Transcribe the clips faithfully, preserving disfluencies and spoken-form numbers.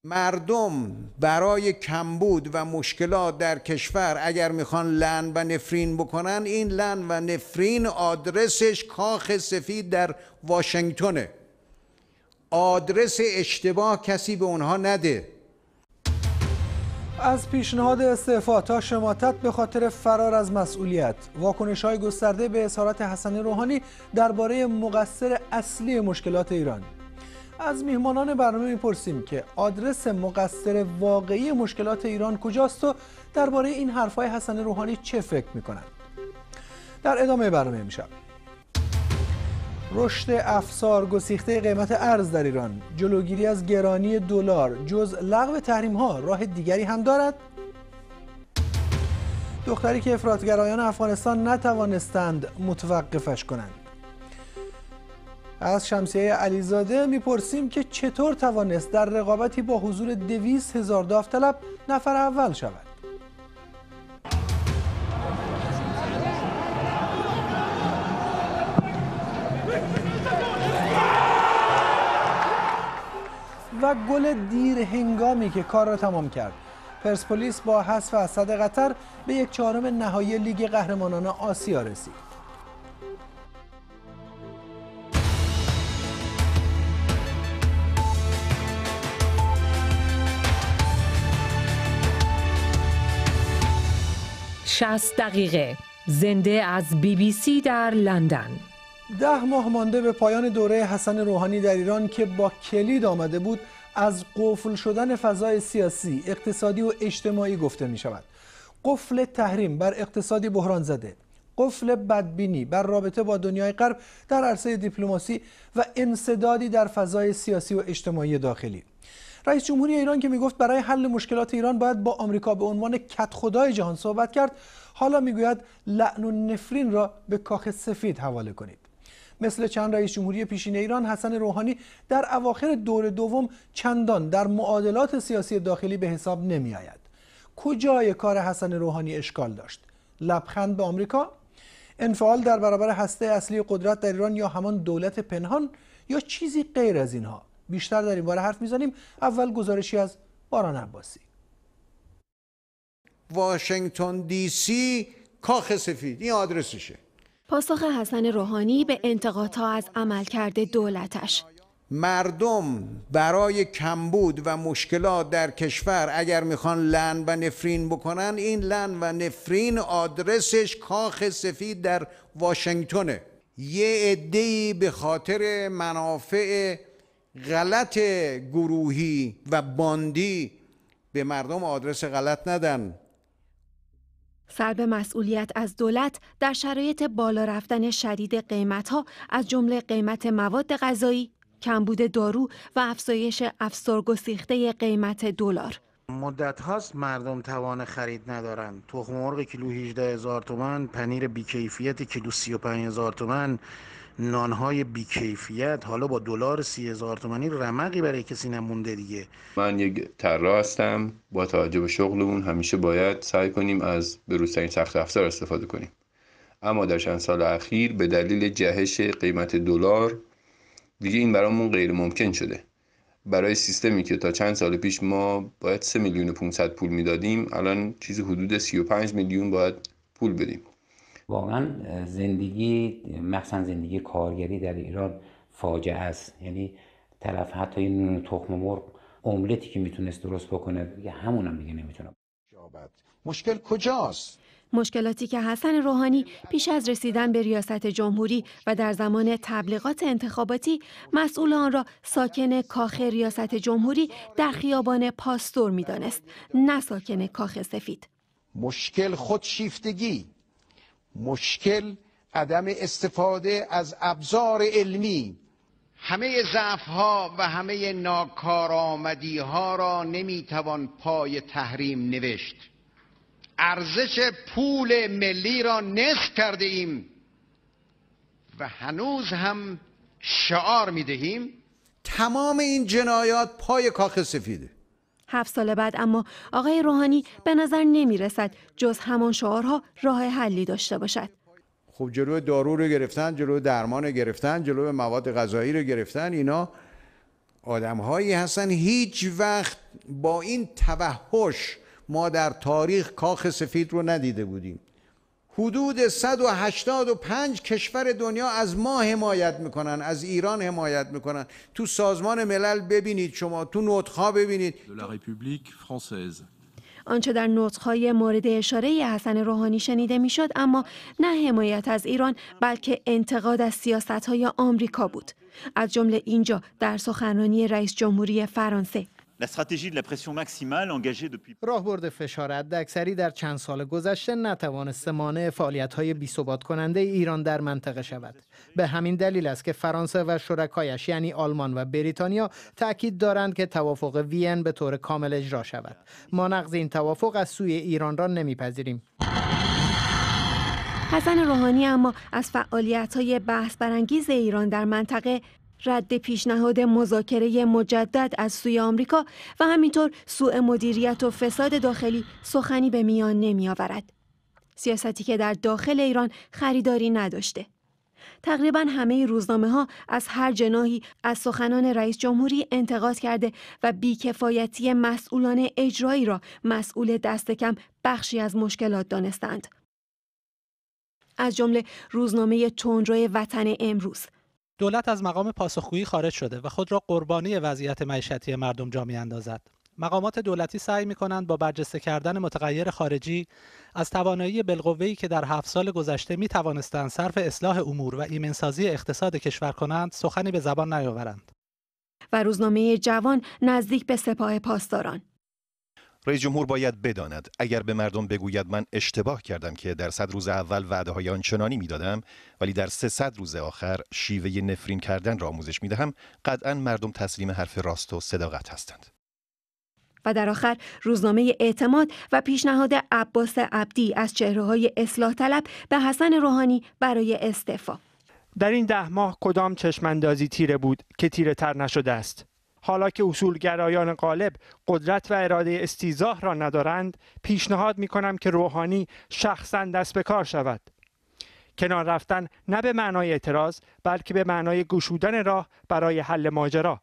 مردم برای کمبود و مشکلات در کشور اگر میخوان لعن و نفرین بکنن، این لعن و نفرین آدرسش کاخ سفید در واشنگتنه. آدرس اشتباه کسی به اونها نده. از پیشنهاد استعفا تا شماتت به خاطر فرار از مسئولیت، واکنش‌های گسترده به اظهارات حسن روحانی درباره مقصر اصلی مشکلات ایران. از میهمانان برنامه میپرسیم که آدرس مقصر واقعی مشکلات ایران کجاست و درباره این حرفهای حسن روحانی چه فکر میکنند. در ادامه برنامه امشب رشد افسار گسیخته قیمت ارز در ایران، جلوگیری از گرانی دلار جز لغو تحریم ها راه دیگری هم دارد؟ دختری که افراطگرایان افغانستان نتوانستند متوقفش کنند. از شمسیه علیزاده میپرسیم که چطور توانست در رقابتی با حضور دویست هزار داوطلب نفر اول شود. و گل دیر هنگامی که کار را تمام کرد. پرسپولیس با حذف اسد قطر به یک چهارم نهایی لیگ قهرمانان آسیا رسید. شصت دقیقه زنده از بی بی سی در لندن. ده ماه مانده به پایان دوره حسن روحانی در ایران که با کلید آمده بود از قفل شدن فضای سیاسی، اقتصادی و اجتماعی گفته می شود. قفل تحریم بر اقتصادی بحران زده، قفل بدبینی بر رابطه با دنیای غرب در عرصه دیپلماسی و انسدادی در فضای سیاسی و اجتماعی داخلی. رئیس جمهوری ایران که میگفت برای حل مشکلات ایران باید با آمریکا به عنوان کدخدای جهان صحبت کرد، حالا میگوید لعن و نفرین را به کاخ سفید حواله کنید. مثل چند رئیس جمهوری پیشین ایران، حسن روحانی در اواخر دور دوم چندان در معادلات سیاسی داخلی به حساب نمی آید. کجای کار حسن روحانی اشکال داشت؟ لبخند به آمریکا؟ انفعال در برابر هسته اصلی قدرت در ایران یا همان دولت پنهان یا چیزی غیر از اینها؟ بیشتر در این باره حرف میزنیم. اول گزارشی از باران عباسی. واشنگتن دی سی، کاخ سفید، این آدرسشه. پاسخ حسن روحانی به انتقادها از عملکرد دولتش. مردم برای کمبود و مشکلات در کشور اگر میخوان لعن و نفرین بکنن، این لعن و نفرین آدرسش کاخ سفید در واشنگتنه. یه عده‌ای به خاطر منافع غلط گروهی و باندی به مردم آدرس غلط ندن. سلب مسئولیت از دولت در شرایط بالا رفتن شدید قیمت‌ها از جمله قیمت مواد غذایی، کمبود دارو و افزایش افسار گسیخته قیمت دلار. مدت هاست مردم توان خرید ندارن. تخم مرغ کیلو هجده هزار تومان، پنیر بیکیفیت کیلو سی و پنج هزار تومان، نانهای بیکیفیت، حالا با دلار سی هزار تومانی رمقی برای کسی نمونده دیگه. من یک طراح هستم. با توجه به شغلمون همیشه باید سعی کنیم از بروزترین سخت افزار استفاده کنیم. اما در چند سال اخیر به دلیل جهش قیمت دلار دیگه این برامون غیر ممکن شده. برای سیستمی که تا چند سال پیش ما باید سه میلیون و پانصد پول میدادیم، الان چیزی حدود سی و پنج میلیون باید پول بدیم. واقعا زندگی، مخصوصا زندگی کارگری در ایران فاجعه است. یعنی طرف حتی این تخم مرغ املتی که میتونست درست بکنه دیگه همونم دیگه نمیتونه. مشکل کجاست؟ مشکلاتی که حسن روحانی پیش از رسیدن به ریاست جمهوری و در زمان تبلیغات انتخاباتی مسئول آن را ساکن کاخ ریاست جمهوری در خیابان پاستور میدانست، نه ساکن کاخ سفید. مشکل خودشیفتگی، مشکل عدم استفاده از ابزار علمی. همه ضعف‌ها و همه ناکارآمدی‌ها را نمی‌توان پای تحریم نوشت. ارزش پول ملی را نصف کرده ایم و هنوز هم شعار می‌دهیم. تمام این جنایات پای کاخ سفیده. هفت سال بعد اما آقای روحانی به نظر نمی رسد جز همان شعارها راه حلی داشته باشد. خب جلوی دارو رو گرفتن، جلوی درمان رو گرفتن، جلوی مواد غذایی رو گرفتن. اینا آدم‌هایی هستن هیچ وقت با این توحش ما در تاریخ کاخ سفید رو ندیده بودیم. حدود صد و هشتاد و پنج کشور دنیا از ما حمایت میکنن، از ایران حمایت میکنن. تو سازمان ملل ببینید، شما تو نطق‌ها ببینید. آنچه در نطق‌های مورد اشاره حسن روحانی شنیده میشد اما نه حمایت از ایران بلکه انتقاد از سیاست‌های آمریکا بود. از جمله اینجا در سخنرانی رئیس جمهوری فرانسه: راهبرد فشار حداکثری در چند سال گذشته نتوانسته مانع فعالیت‌های بی‌ثبات کننده ایران در منطقه شود. به همین دلیل است که فرانسه و شرکایش یعنی آلمان و بریتانیا تأکید دارند که توافق وین به طور کامل اجرا شود. ما نقض این توافق از سوی ایران را نمیپذیریم. حسن روحانی اما از فعالیت‌های بحث برانگیز ایران در منطقه، رد پیشنهاد مذاکره مجدد از سوی آمریکا و همینطور سوء مدیریت و فساد داخلی سخنی به میان نمی آورد. سیاستی که در داخل ایران خریداری نداشته. تقریبا همه روزنامه‌ها از هر جناحی از سخنان رئیس جمهوری انتقاد کرده و بیکفایتی مسئولان اجرایی را مسئول دست کم بخشی از مشکلات دانستند. از جمله روزنامه تندرو وطن امروز: دولت از مقام پاسخگویی خارج شده و خود را قربانی وضعیت معیشتی مردم جا می‌اندازد. مقامات دولتی سعی می‌کنند با برجسته کردن متغیر خارجی از توانایی بالقوه‌ای که در هفت سال گذشته می‌توانستند صرف اصلاح امور و ایمنسازی اقتصاد کشور کنند سخنی به زبان نیاورند. و روزنامه جوان نزدیک به سپاه پاسداران: رئیس جمهور باید بداند اگر به مردم بگوید من اشتباه کردم که در صد روز اول وعده‌های آنچنانی میدادم ولی در سیصد روز آخر شیوه نفرین کردن را آموزش میدهم، قطعاً مردم تسلیم حرف راست و صداقت هستند. و در آخر روزنامه اعتماد و پیشنهاد عباس عبدی از چهره‌های اصلاح طلب به حسن روحانی برای استعفا: در این ده ماه کدام چشماندازی تیره بود که تیره تر نشده است؟ حالا که اصولگرایان غالب قدرت و اراده استیضاح را ندارند، پیشنهاد می کنم که روحانی شخصاً دست به کار شود. کنار رفتن نه به معنای اعتراض بلکه به معنای گشودن راه برای حل ماجرا.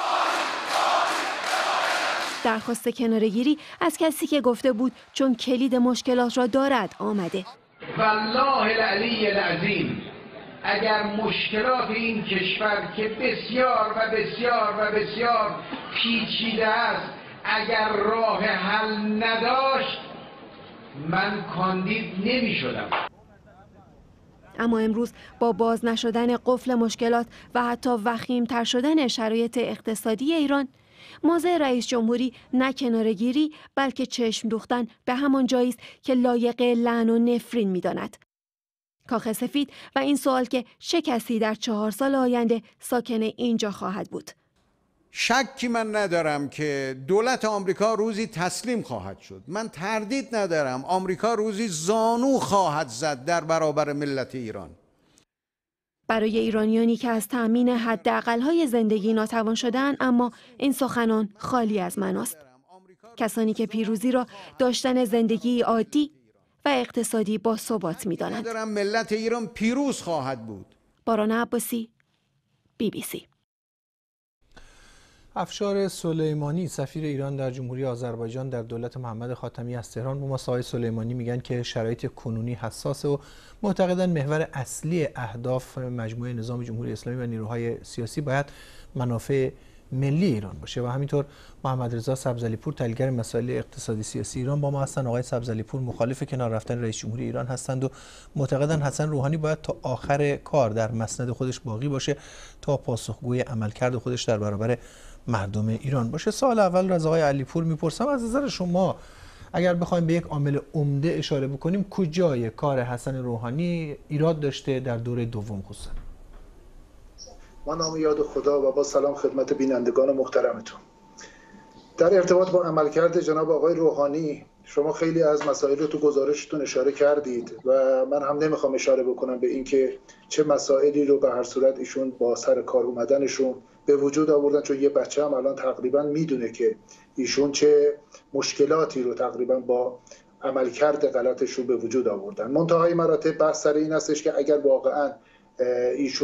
درخواست کناره‌گیری از کسی که گفته بود چون کلید مشکلات را دارد آمده. والله العلی العظیم، اگر مشکلات این کشور که بسیار و بسیار و بسیار پیچیده است اگر راه حل نداشت من کاندید نمی شدم. اما امروز با باز نشدن قفل مشکلات و حتی وخیم‌تر شدن شرایط اقتصادی ایران، موضع رئیس جمهوری نه کناره‌گیری بلکه چشم دوختن به همان جایی است که لایق لعن و نفرین می‌داند. کاخ سفید و این سوال که چه کسی در چهار سال آینده ساکن اینجا خواهد بود. شکی من ندارم که دولت آمریکا روزی تسلیم خواهد شد. من تردید ندارم آمریکا روزی زانو خواهد زد در برابر ملت ایران. برای ایرانیانی که از تأمین حداقل‌های زندگی ناتوان شدن، اما این سخنان خالی از معناست. کسانی که پیروزی را داشتن زندگی عادی و اقتصادی با ثبات می‌دانند. ملت ایران پیروز خواهد بود. باران عباسی، بی بی سی. افشار سلیمانی سفیر ایران در جمهوری آذربایجان در دولت محمد خاتمی از تهران با ما آقای سلیمانی میگن که شرایط کنونی حساسه و معتقدن محور اصلی اهداف مجموعه نظام جمهوری اسلامی و نیروهای سیاسی باید منافع ملی ایران باشه. و همینطور محمد رضا سبزعلیپور تحلیلگر مسائل اقتصادی سیاسی ایران با ما هستن. آقای سبزعلیپور مخالف کنار رفتن رئیس جمهوری ایران هستند و معتقدن حسن روحانی باید تا آخر کار در مسند خودش باقی باشه تا پاسخگوی عملکرد خودش در برابر مردم ایران باشه. سوال اول را از آقای علیپور میپرسم، از نظر شما اگر بخوایم به یک عامل عمده اشاره بکنیم کجای کار حسن روحانی ایراد داشته در دوره دوم خصوصا؟ با نام یاد خدا و با سلام خدمت بینندگان محترمتون. در ارتباط با عملکرد جناب آقای روحانی شما خیلی از مسائل رو تو گزارشتون اشاره کردید و من هم نمیخوام اشاره بکنم به اینکه چه مسائلی رو به هر صورت ایشون با سر کار اومدنشون به وجود آوردن، چون یه بچه هم الان تقریبا میدونه که ایشون چه مشکلاتی رو تقریبا با عملکرد غلطشون به وجود آوردن. منتهای مراتب بحث سر این هستش که اگر واقعا ایشون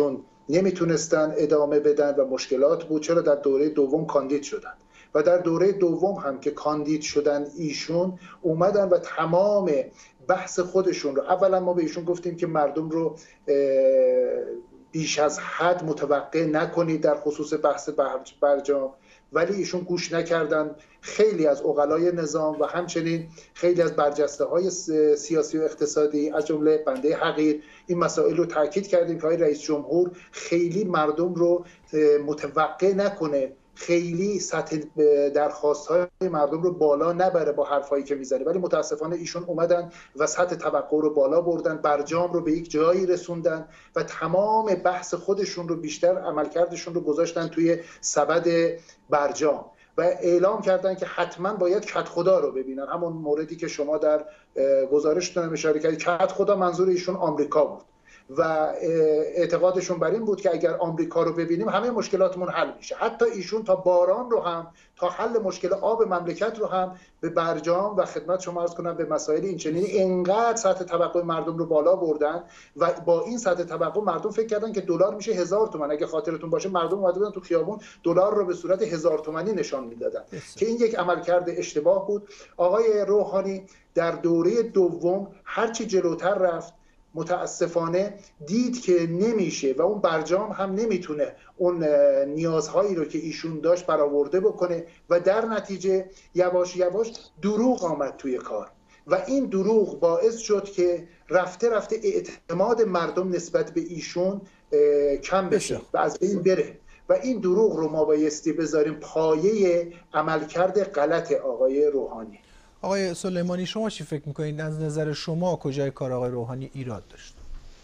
نمیتونستن ادامه بدن و مشکلات بود. چرا؟ در دوره دوم کاندید شدن و در دوره دوم هم که کاندید شدن ایشون اومدن و تمام بحث خودشون رو، اولا ما به ایشون گفتیم که مردم رو بیش از حد متوقع نکنید در خصوص بحث برجام، ولی ایشون گوش نکردن. خیلی از عقلای نظام و همچنین خیلی از برجسته های سیاسی و اقتصادی از جمله بنده حقیر این مسائل رو تاکید کردیم که رئیس جمهور خیلی مردم رو متوقع نکنه، خیلی سطح درخواست‌های مردم رو بالا نبره با حرفایی که میزنه، ولی متاسفانه ایشون اومدن و سطح توقع رو بالا بردن، برجام رو به یک جایی رسوندن و تمام بحث خودشون رو، بیشتر عملکردشون رو گذاشتن توی سبد برجام و اعلام کردن که حتما باید کد خدا رو ببینن. همون موردی که شما در گزارشتون اشاره کردید، کد خدا منظور ایشون آمریکا بود و اعتقادشون بر این بود که اگر آمریکا رو ببینیم همه مشکلاتمون حل میشه. حتی ایشون تا باران رو هم، تا حل مشکل آب مملکت رو هم به برجام و خدمت شما عرض کنم به مسائل اینچنینی اینقدر سطح توقع مردم رو بالا بردن و با این سطح توقع مردم فکر کردن که دلار میشه هزار تومان. اگه خاطرتون باشه مردم اومده بودن تو خیابون دلار رو به صورت هزار تومانی نشان میدادن که این یک عملکرد اشتباه بود. آقای روحانی در دوره دوم هرچی جلوتر رفت متاسفانه دید که نمیشه و اون برجام هم نمیتونه اون نیازهایی رو که ایشون داشت برآورده بکنه و در نتیجه یواش یواش دروغ آمد توی کار و این دروغ باعث شد که رفته رفته اعتماد مردم نسبت به ایشون کم بشه و از بین بره و این دروغ رو ما بایستی بذاریم پایه عملکرد غلط آقای روحانی. آقای سلیمانی شما چی فکر میکنید؟ از نظر شما کجای کار آقای روحانی ایراد داشت؟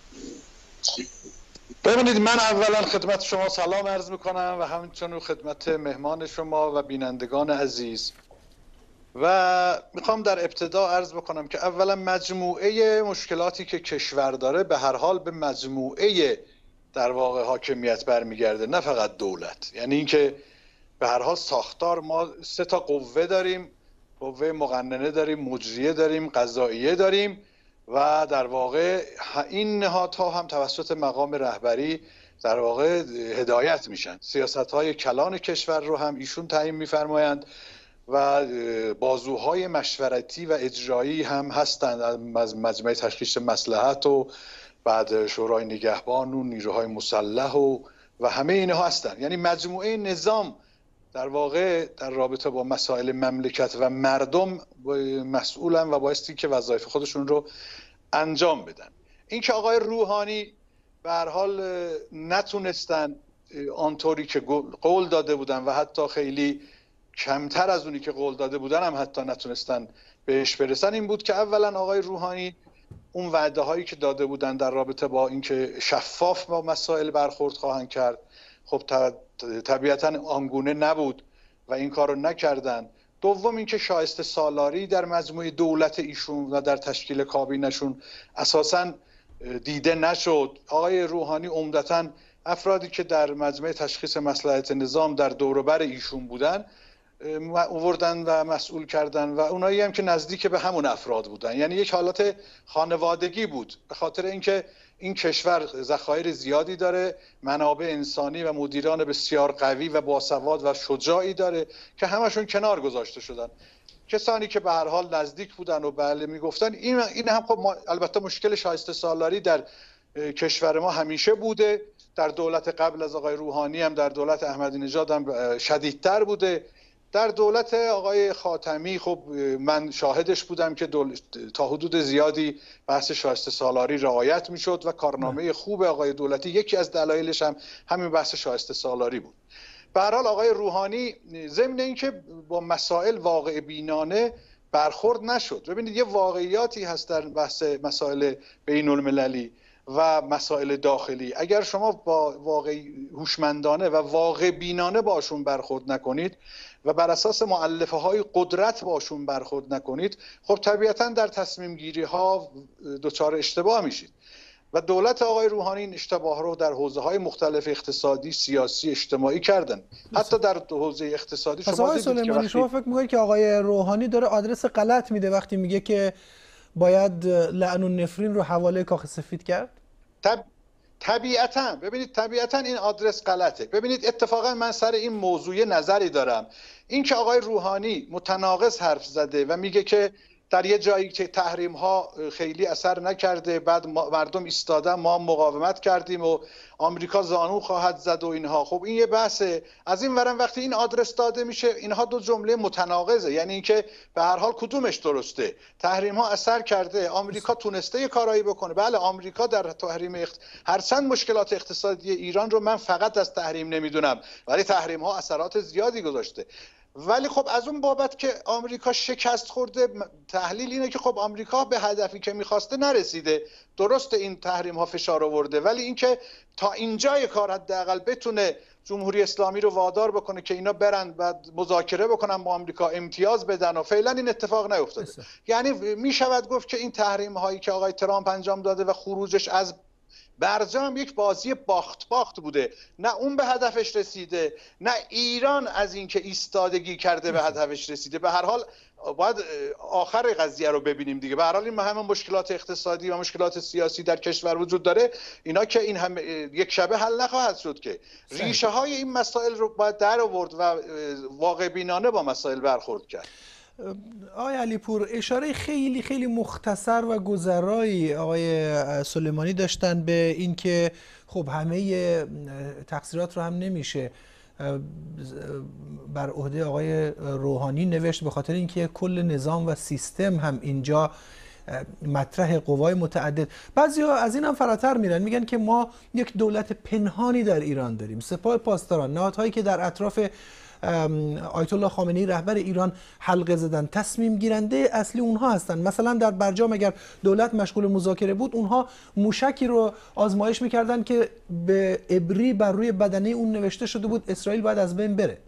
ببینید، من اولا خدمت شما سلام عرض میکنم و همچنین خدمت مهمان شما و بینندگان عزیز و میخوام در ابتدا عرض بکنم که اولا مجموعه مشکلاتی که کشور داره به هر حال به مجموعه در واقع حاکمیت برمیگرده، نه فقط دولت. یعنی اینکه به هر حال ساختار ما سه تا قوه داریم، قوه مقننه داریم، مجریه داریم، قضاییه داریم و در واقع این نهادها هم توسط مقام رهبری در واقع هدایت میشن. سیاست‌های کلان کشور رو هم ایشون تعیین میفرمایند و بازوهای مشورتی و اجرایی هم هستند از مجمع تشخیص مصلحت و بعد شورای نگهبان و نیروهای مسلح و و همه اینها هستند. یعنی مجموعه نظام در واقع در رابطه با مسائل مملکت و مردم مسئولن و بایستی که وظایف خودشون رو انجام بدن. این که آقای روحانی به هر حال نتونستن آنطوری که قول داده بودن و حتی خیلی کمتر از اونی که قول داده بودن هم حتی نتونستن بهش برسن، این بود که اولا آقای روحانی اون وعده هایی که داده بودن در رابطه با اینکه شفاف با مسائل برخورد خواهند کرد، خب طبیعتا آنگونه نبود و این کار رو نکردن. دوم اینکه شایسته سالاری در مجموعه دولت ایشون و در تشکیل کابینشون اساساً دیده نشد. آقای روحانی عمدتاً افرادی که در مجمع تشخیص مصلحت نظام در دور و بر ایشون بودن آوردن و مسئول کردن و اونایی هم که نزدیک به همون افراد بودن. یعنی یک حالت خانوادگی بود، به خاطر اینکه این کشور ذخایر زیادی داره، منابع انسانی و مدیران بسیار قوی و باسواد و شجاعی داره که همشون کنار گذاشته شدن. کسانی که به هر حال نزدیک بودن و بله میگفتن. این این هم خب البته مشکل شایسته سالاری در کشور ما همیشه بوده، در دولت قبل از آقای روحانی هم در دولت احمدی نژاد هم شدیدتر بوده. در دولت آقای خاتمی خب من شاهدش بودم که دولت تا حدود زیادی بحث شایسته سالاری رعایت میشد و کارنامه خوب آقای دولتی یکی از دلایلش هم همین بحث شایسته سالاری بود. به هر حال آقای روحانی ضمن اینکه با مسائل واقع بینانه برخورد نشد. ببینید یه واقعیاتی هست در بحث مسائل بین المللی و مسائل داخلی. اگر شما با واقع هوشمندانه و واقع بینانه باشون برخورد نکنید و بر اساس مؤلفه های قدرت باشون برخورد نکنید، خب طبیعتا در تصمیم گیری ها دچار اشتباه میشید و دولت آقای روحانی این اشتباه رو در حوزه های مختلف اقتصادی، سیاسی، اجتماعی کردن. حتی در حوزه اقتصادی شما آقای سلیمانی شما فکر می‌کنید که آقای روحانی داره آدرس غلط میده وقتی میگه که باید لعن و نفرین رو حواله کاخ سفید کرد؟ طب... طبیعتاً ببینید طبیعتاً این آدرس غلطه. ببینید اتفاقا من سر این موضوع نظری دارم، این که آقای روحانی متناقض حرف زده و میگه که در یه جایی که تحریم ها خیلی اثر نکرده، بعد مردم ایستادن ما مقاومت کردیم و آمریکا زانو خواهد زد و اینها. خب این یه بحثه. از این ورم وقتی این آدرس داده میشه، اینها دو جمله متناقضه، یعنی اینکه به هر حال کدومش درسته؟ تحریم ها اثر کرده، آمریکا تونسته یه کارایی بکنه. بله آمریکا در تحریم اخت... هرچند مشکلات اقتصادی ایران رو من فقط از تحریم نمیدونم، ولی تحریم ها اثرات زیادی گذاشته. ولی خب از اون بابت که آمریکا شکست خورده، تحلیل اینه که خب آمریکا به هدفی که میخواسته نرسیده. درسته این تحریم ها فشار آورده، ولی اینکه تا اینجای کار حداقل بتونه جمهوری اسلامی رو وادار بکنه که اینا برن و مذاکره بکنن با آمریکا، امتیاز بدن، و فعلا این اتفاق نیفتاده. یعنی میشود گفت که این تحریم هایی که آقای ترامپ انجام داده و خروجش از برجام یک بازی باخت باخت بوده. نه اون به هدفش رسیده، نه ایران از اینکه ایستادگی کرده به هدفش رسیده. به هر حال باید آخر قضیه رو ببینیم دیگه. به هر حال این همه مشکلات اقتصادی و مشکلات سیاسی در کشور وجود داره، اینا که این هم یک شبه حل نخواهد شد که. ریشه های این مسائل رو باید در آورد و واقع بینانه با مسائل برخورد کرد. آقای علیپور، اشاره خیلی خیلی مختصر و گذرایی آقای سلیمانی داشتن به اینکه خب همه تقصیرات رو هم نمیشه بر عهده آقای روحانی نوشت، به خاطر اینکه کل نظام و سیستم هم اینجا مطرح قوای متعدد. بعضیا از این هم فراتر میرن، میگن که ما یک دولت پنهانی در ایران داریم، سپاه پاسداران، نهادهایی که در اطراف آیت الله خامنه‌ای رهبر ایران حلقه زدن، تصمیم گیرنده اصلی اونها هستن. مثلا در برجام اگر دولت مشغول مذاکره بود، اونها موشکی رو آزمایش میکردن که به عبری بر روی بدنه اون نوشته شده بود اسرائیل باید از بین بره.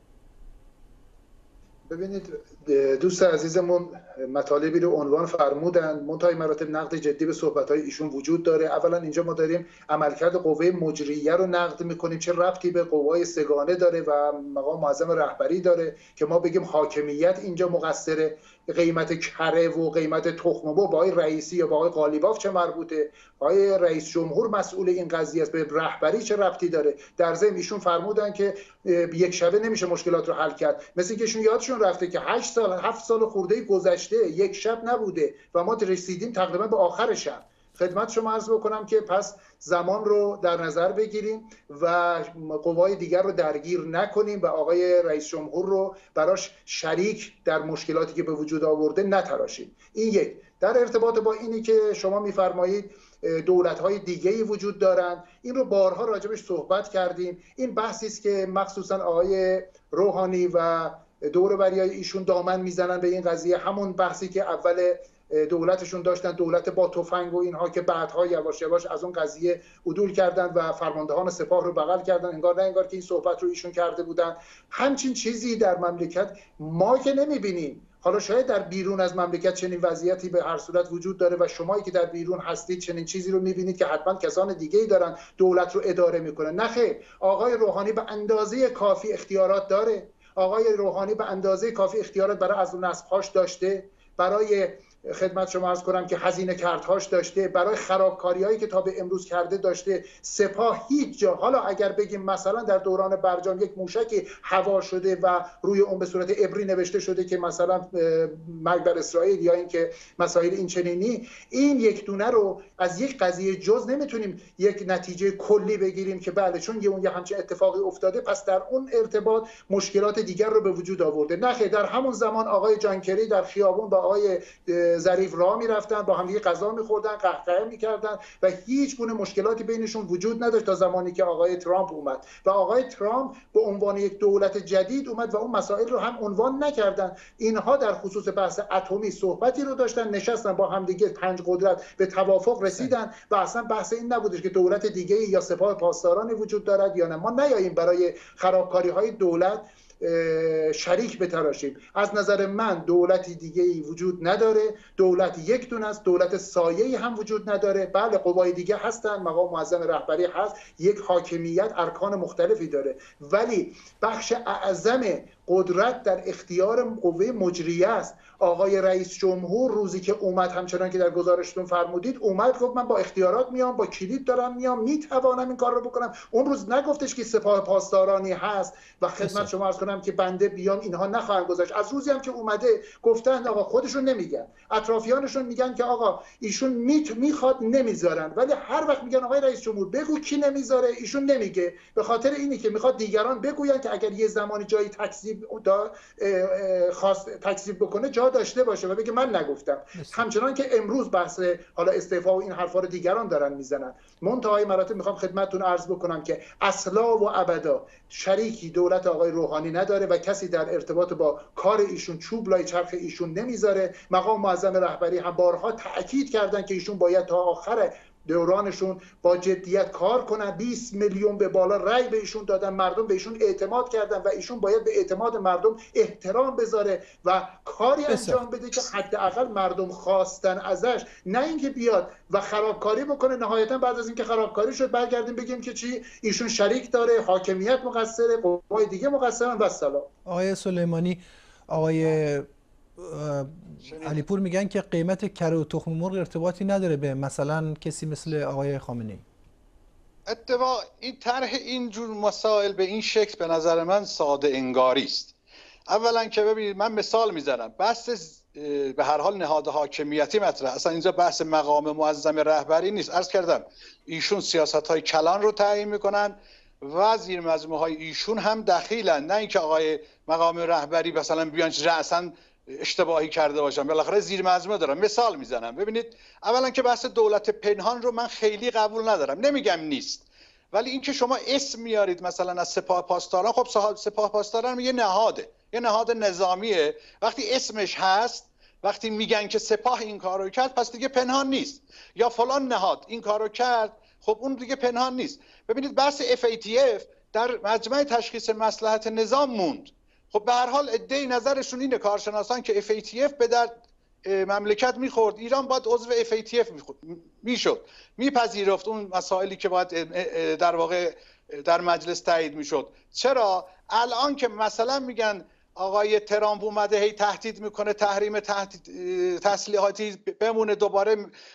ببینید دوست عزیزمون مطالبی رو عنوان فرمودن، منتهای مراتب نقد جدی به صحبت‌های ایشون وجود داره. اولا اینجا ما داریم عملکرد قوه مجریه رو نقد میکنیم، چه ربطی به قوای سگانه داره و مقام معظم رهبری داره که ما بگیم حاکمیت اینجا مقصره؟ قیمت کره و قیمت تخم مرغ با آقای رئیسی یا با آقای قالیباف چه مربوطه؟ آقای رئیس جمهور مسئول این قضیه است، به رهبری چه ربطی داره؟ در ضمن ایشون فرمودن که یک شبه نمیشه مشکلات رو حل کرد، مثل اینکه ایشون یادشون رفته که هشت سال هفت سال خورده گذشته، یک شب نبوده و ما رسیدیم تقریبا به آخر شب. خدمت شما عرض بکنم که پس زمان رو در نظر بگیریم و قوای دیگر رو درگیر نکنیم و آقای رئیس جمهور رو براش شریک در مشکلاتی که به وجود آورده نتراشیم. این یک. در ارتباط با اینی که شما میفرمایید دولت‌های دیگه‌ای وجود دارند، این رو بارها راجبش صحبت کردیم. این بحثی است که مخصوصا آقای روحانی و دور بریای ایشون دامن میزنن به این قضیه، همون بحثی که اول دولتشون داشتن، دولت با تفنگ و اینها، که بعدها یواش یواش از اون قضیه عدول کردن و فرماندهان سپاه رو بغل کردن، انگار نه انگار که این صحبت رو ایشون کرده بودن. همچین چیزی در مملکت ما که نمیبینیم. حالا شاید در بیرون از مملکت چنین وضعیتی به هر صورت وجود داره و شمایی که در بیرون هستید چنین چیزی رو میبینید که حتما کسان دیگه‌ای دارن دولت رو اداره میکنن. نه خیر، آقای روحانی به اندازه کافی اختیارات داره. آقای روحانی به اندازه کافی اختیارات برای از نصب‌هاش داشته، برای خدمت شما عرض کنم که هزینه کردهاش داشته، برای خرابکاری‌هایی که تا به امروز کرده داشته. سپاه هیچ جا، حالا اگر بگیم مثلا در دوران برجام یک موشکی هوا شده و روی اون به صورت عبری نوشته شده که مثلا مرگ بر اسرائیل یا اینکه مسائل این چنینی، این یک دونه رو از یک قضیه جز نمیتونیم یک نتیجه کلی بگیریم که بله چون یه اون یه همچین اتفاقی افتاده پس در اون ارتباط مشکلات دیگر رو به وجود آورده. نه، در همون زمان آقای جانکری در خیابون با آقای ظریف راه میرفتن، با هم دیگه غذا میخوردن، قهقه میکردن و هیچ گونه مشکلاتی بینشون وجود نداشت تا زمانی که آقای ترامپ اومد و آقای ترامپ به عنوان یک دولت جدید اومد و اون مسائل رو هم عنوان نکردن. اینها در خصوص بحث اتمی صحبتی رو داشتن، نشستن با هم دیگه، پنج قدرت به توافق رسیدن و اصلا بحث این نبودش که دولت دیگه یا سپاه پاسدارانی وجود دارد یا نه. ما نیاییم برای خرابکاری های دولت شریک بتراشیم. از نظر من دولتی دیگه ای وجود نداره، دولت یک دونه است، دولت سایه‌ای هم وجود نداره. بله قوای دیگه هستن، مقام معظم رهبری هست، یک حاکمیت ارکان مختلفی داره، ولی بخش اعظم قدرت در اختیار قوه مجریه است. آقای رئیس جمهور روزی که اومد، همچنان که در گزارشتون فرمودید، اومد گفت من با اختیارات میام، با کلید دارم میام، میتوانم این کار رو بکنم. اون روز نگفتش که سپاه پاسدارانی هست و خدمت شما عرض کنم که بنده بیام اینها نخواهند گذاشت. از روزی هم که اومده گفتن آقا خودشون نمیگن، اطرافیانشون میگن که آقا ایشون میت میخواد نمیذارن، ولی هر وقت میگن آقای رئیس جمهور بگو کی نمیذاره، ایشون نمیگه. به خاطر اینی که میخواد دیگران بگوین که اگر یه زمانی جایی تکذیب خواست تکذیب بکنه جا داشته باشه و بگه من نگفتم. همچنان که امروز بحث حالا استعفا و این حرفا رو دیگران دارن میزنن. منتهای مراتب میخوام خدمتتون عرض بکنم که اصلا و ابدا شریکی دولت آقای روحانی نداره و کسی در ارتباط با کار ایشون چوب لای چرخ ایشون نمیذاره. مقام معظم رهبری هم بارها تاکید کردن که ایشون باید تا آخر دورانشون با جدیت کار کنن. بیست میلیون به بالا رأی به ایشون دادن، مردم به ایشون اعتماد کردن و ایشون باید به اعتماد مردم احترام بذاره و کاری انجام بده که حداقل مردم خواستن ازش، نه اینکه بیاد و خرابکاری بکنه. نهایتا بعد از اینکه خرابکاری شد برگردیم بگیم که چی، ایشون شریک داره، حاکمیت مقصره، قوای دیگه مقصرن و سلام. آقای سلیمانی، آقای علیپور میگن که قیمت کره و تخم مرغ ارتباطی نداره به مثلا کسی مثل آقای خامنه‌ای. اتفاق این طرح اینجور مسائل به این شکل به نظر من ساده انگاری است. اولا که ببینید من مثال میزنم، بحث به هر حال نهاد حاکمیتی مطرح، اصلا اینجا بحث مقام معظم رهبری نیست. عرض کردم ایشون سیاست‌های کلان رو تعیین میکنن و زیر مجموعه های ایشون هم دخیلن، نه اینکه آقای مقام رهبری مثلا بیان رأساً اشتباهی کرده باشم، بالاخره زیر مجموعه دارم. مثال میزنم، ببینید اولا که بحث دولت پنهان رو من خیلی قبول ندارم، نمیگم نیست، ولی اینکه شما اسم میارید مثلا از سپاه پاسداران، خب سپاه پاسداران یه نهاده، یه نهاد نظامیه، وقتی اسمش هست، وقتی میگن که سپاه این کارو کرد پس دیگه پنهان نیست، یا فلان نهاد این کارو کرد، خب اون دیگه پنهان نیست. ببینید بحث اف ای تی اف در مجمع تشخیص مصلحت نظام موند. خب به هر حال عده‌ای نظرشون اینه، کارشناسان، که اف ای تی اف به در مملکت میخورد، ایران باید عضو اف ای تی اف میشد، میپذیرفت اون مسائلی که باید در واقع در مجلس تایید میشد. چرا الان که مثلا میگن آقای ترامپ اومده هی تهدید میکنه تحریم تسلیحاتی بمونه، دوباره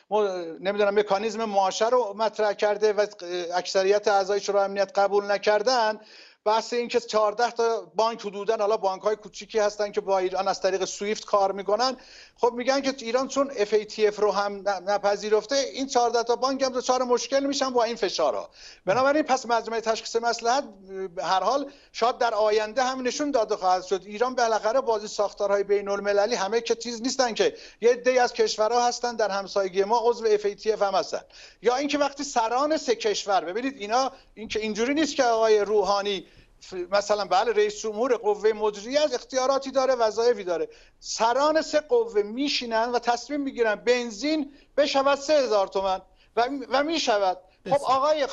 نمیدونم مکانیزم معاشه رو مطرح کرده و اکثریت اعضای شورای امنیت قبول نکردن، بحث این که چهارده تا بانک حدوداً، حالا بانک‌های کوچیکی هستن که با ایران از طریق سویفت کار میکنن، خب میگن که ایران چون اف ای تی اف رو هم نپذیرفته، این چهارده تا بانک هم دچار مشکل میشن با این فشارها. بنابراین پس مجمع تشخیص مصلحت به هر حال شاید در آینده هم نشون داده خواهد شد ایران بالاخره بازی ساختارهای بین المللی همه که چیز نیستن، که یه عده‌ای از کشورها هستن در همسایگی ما عضو اف ای تی اف هم هستن. یا اینکه وقتی سران سه کشور، ببینید اینا اینکه اینجوری نیست که آقای روحانی مثلا بله رئیس جمهور قوه مجریه از اختیاراتی داره، وظایفی داره، سران سه قوه میشینن و تصمیم میگیرن بنزین بشود سه هزار تومان و, و میشود. خب آقای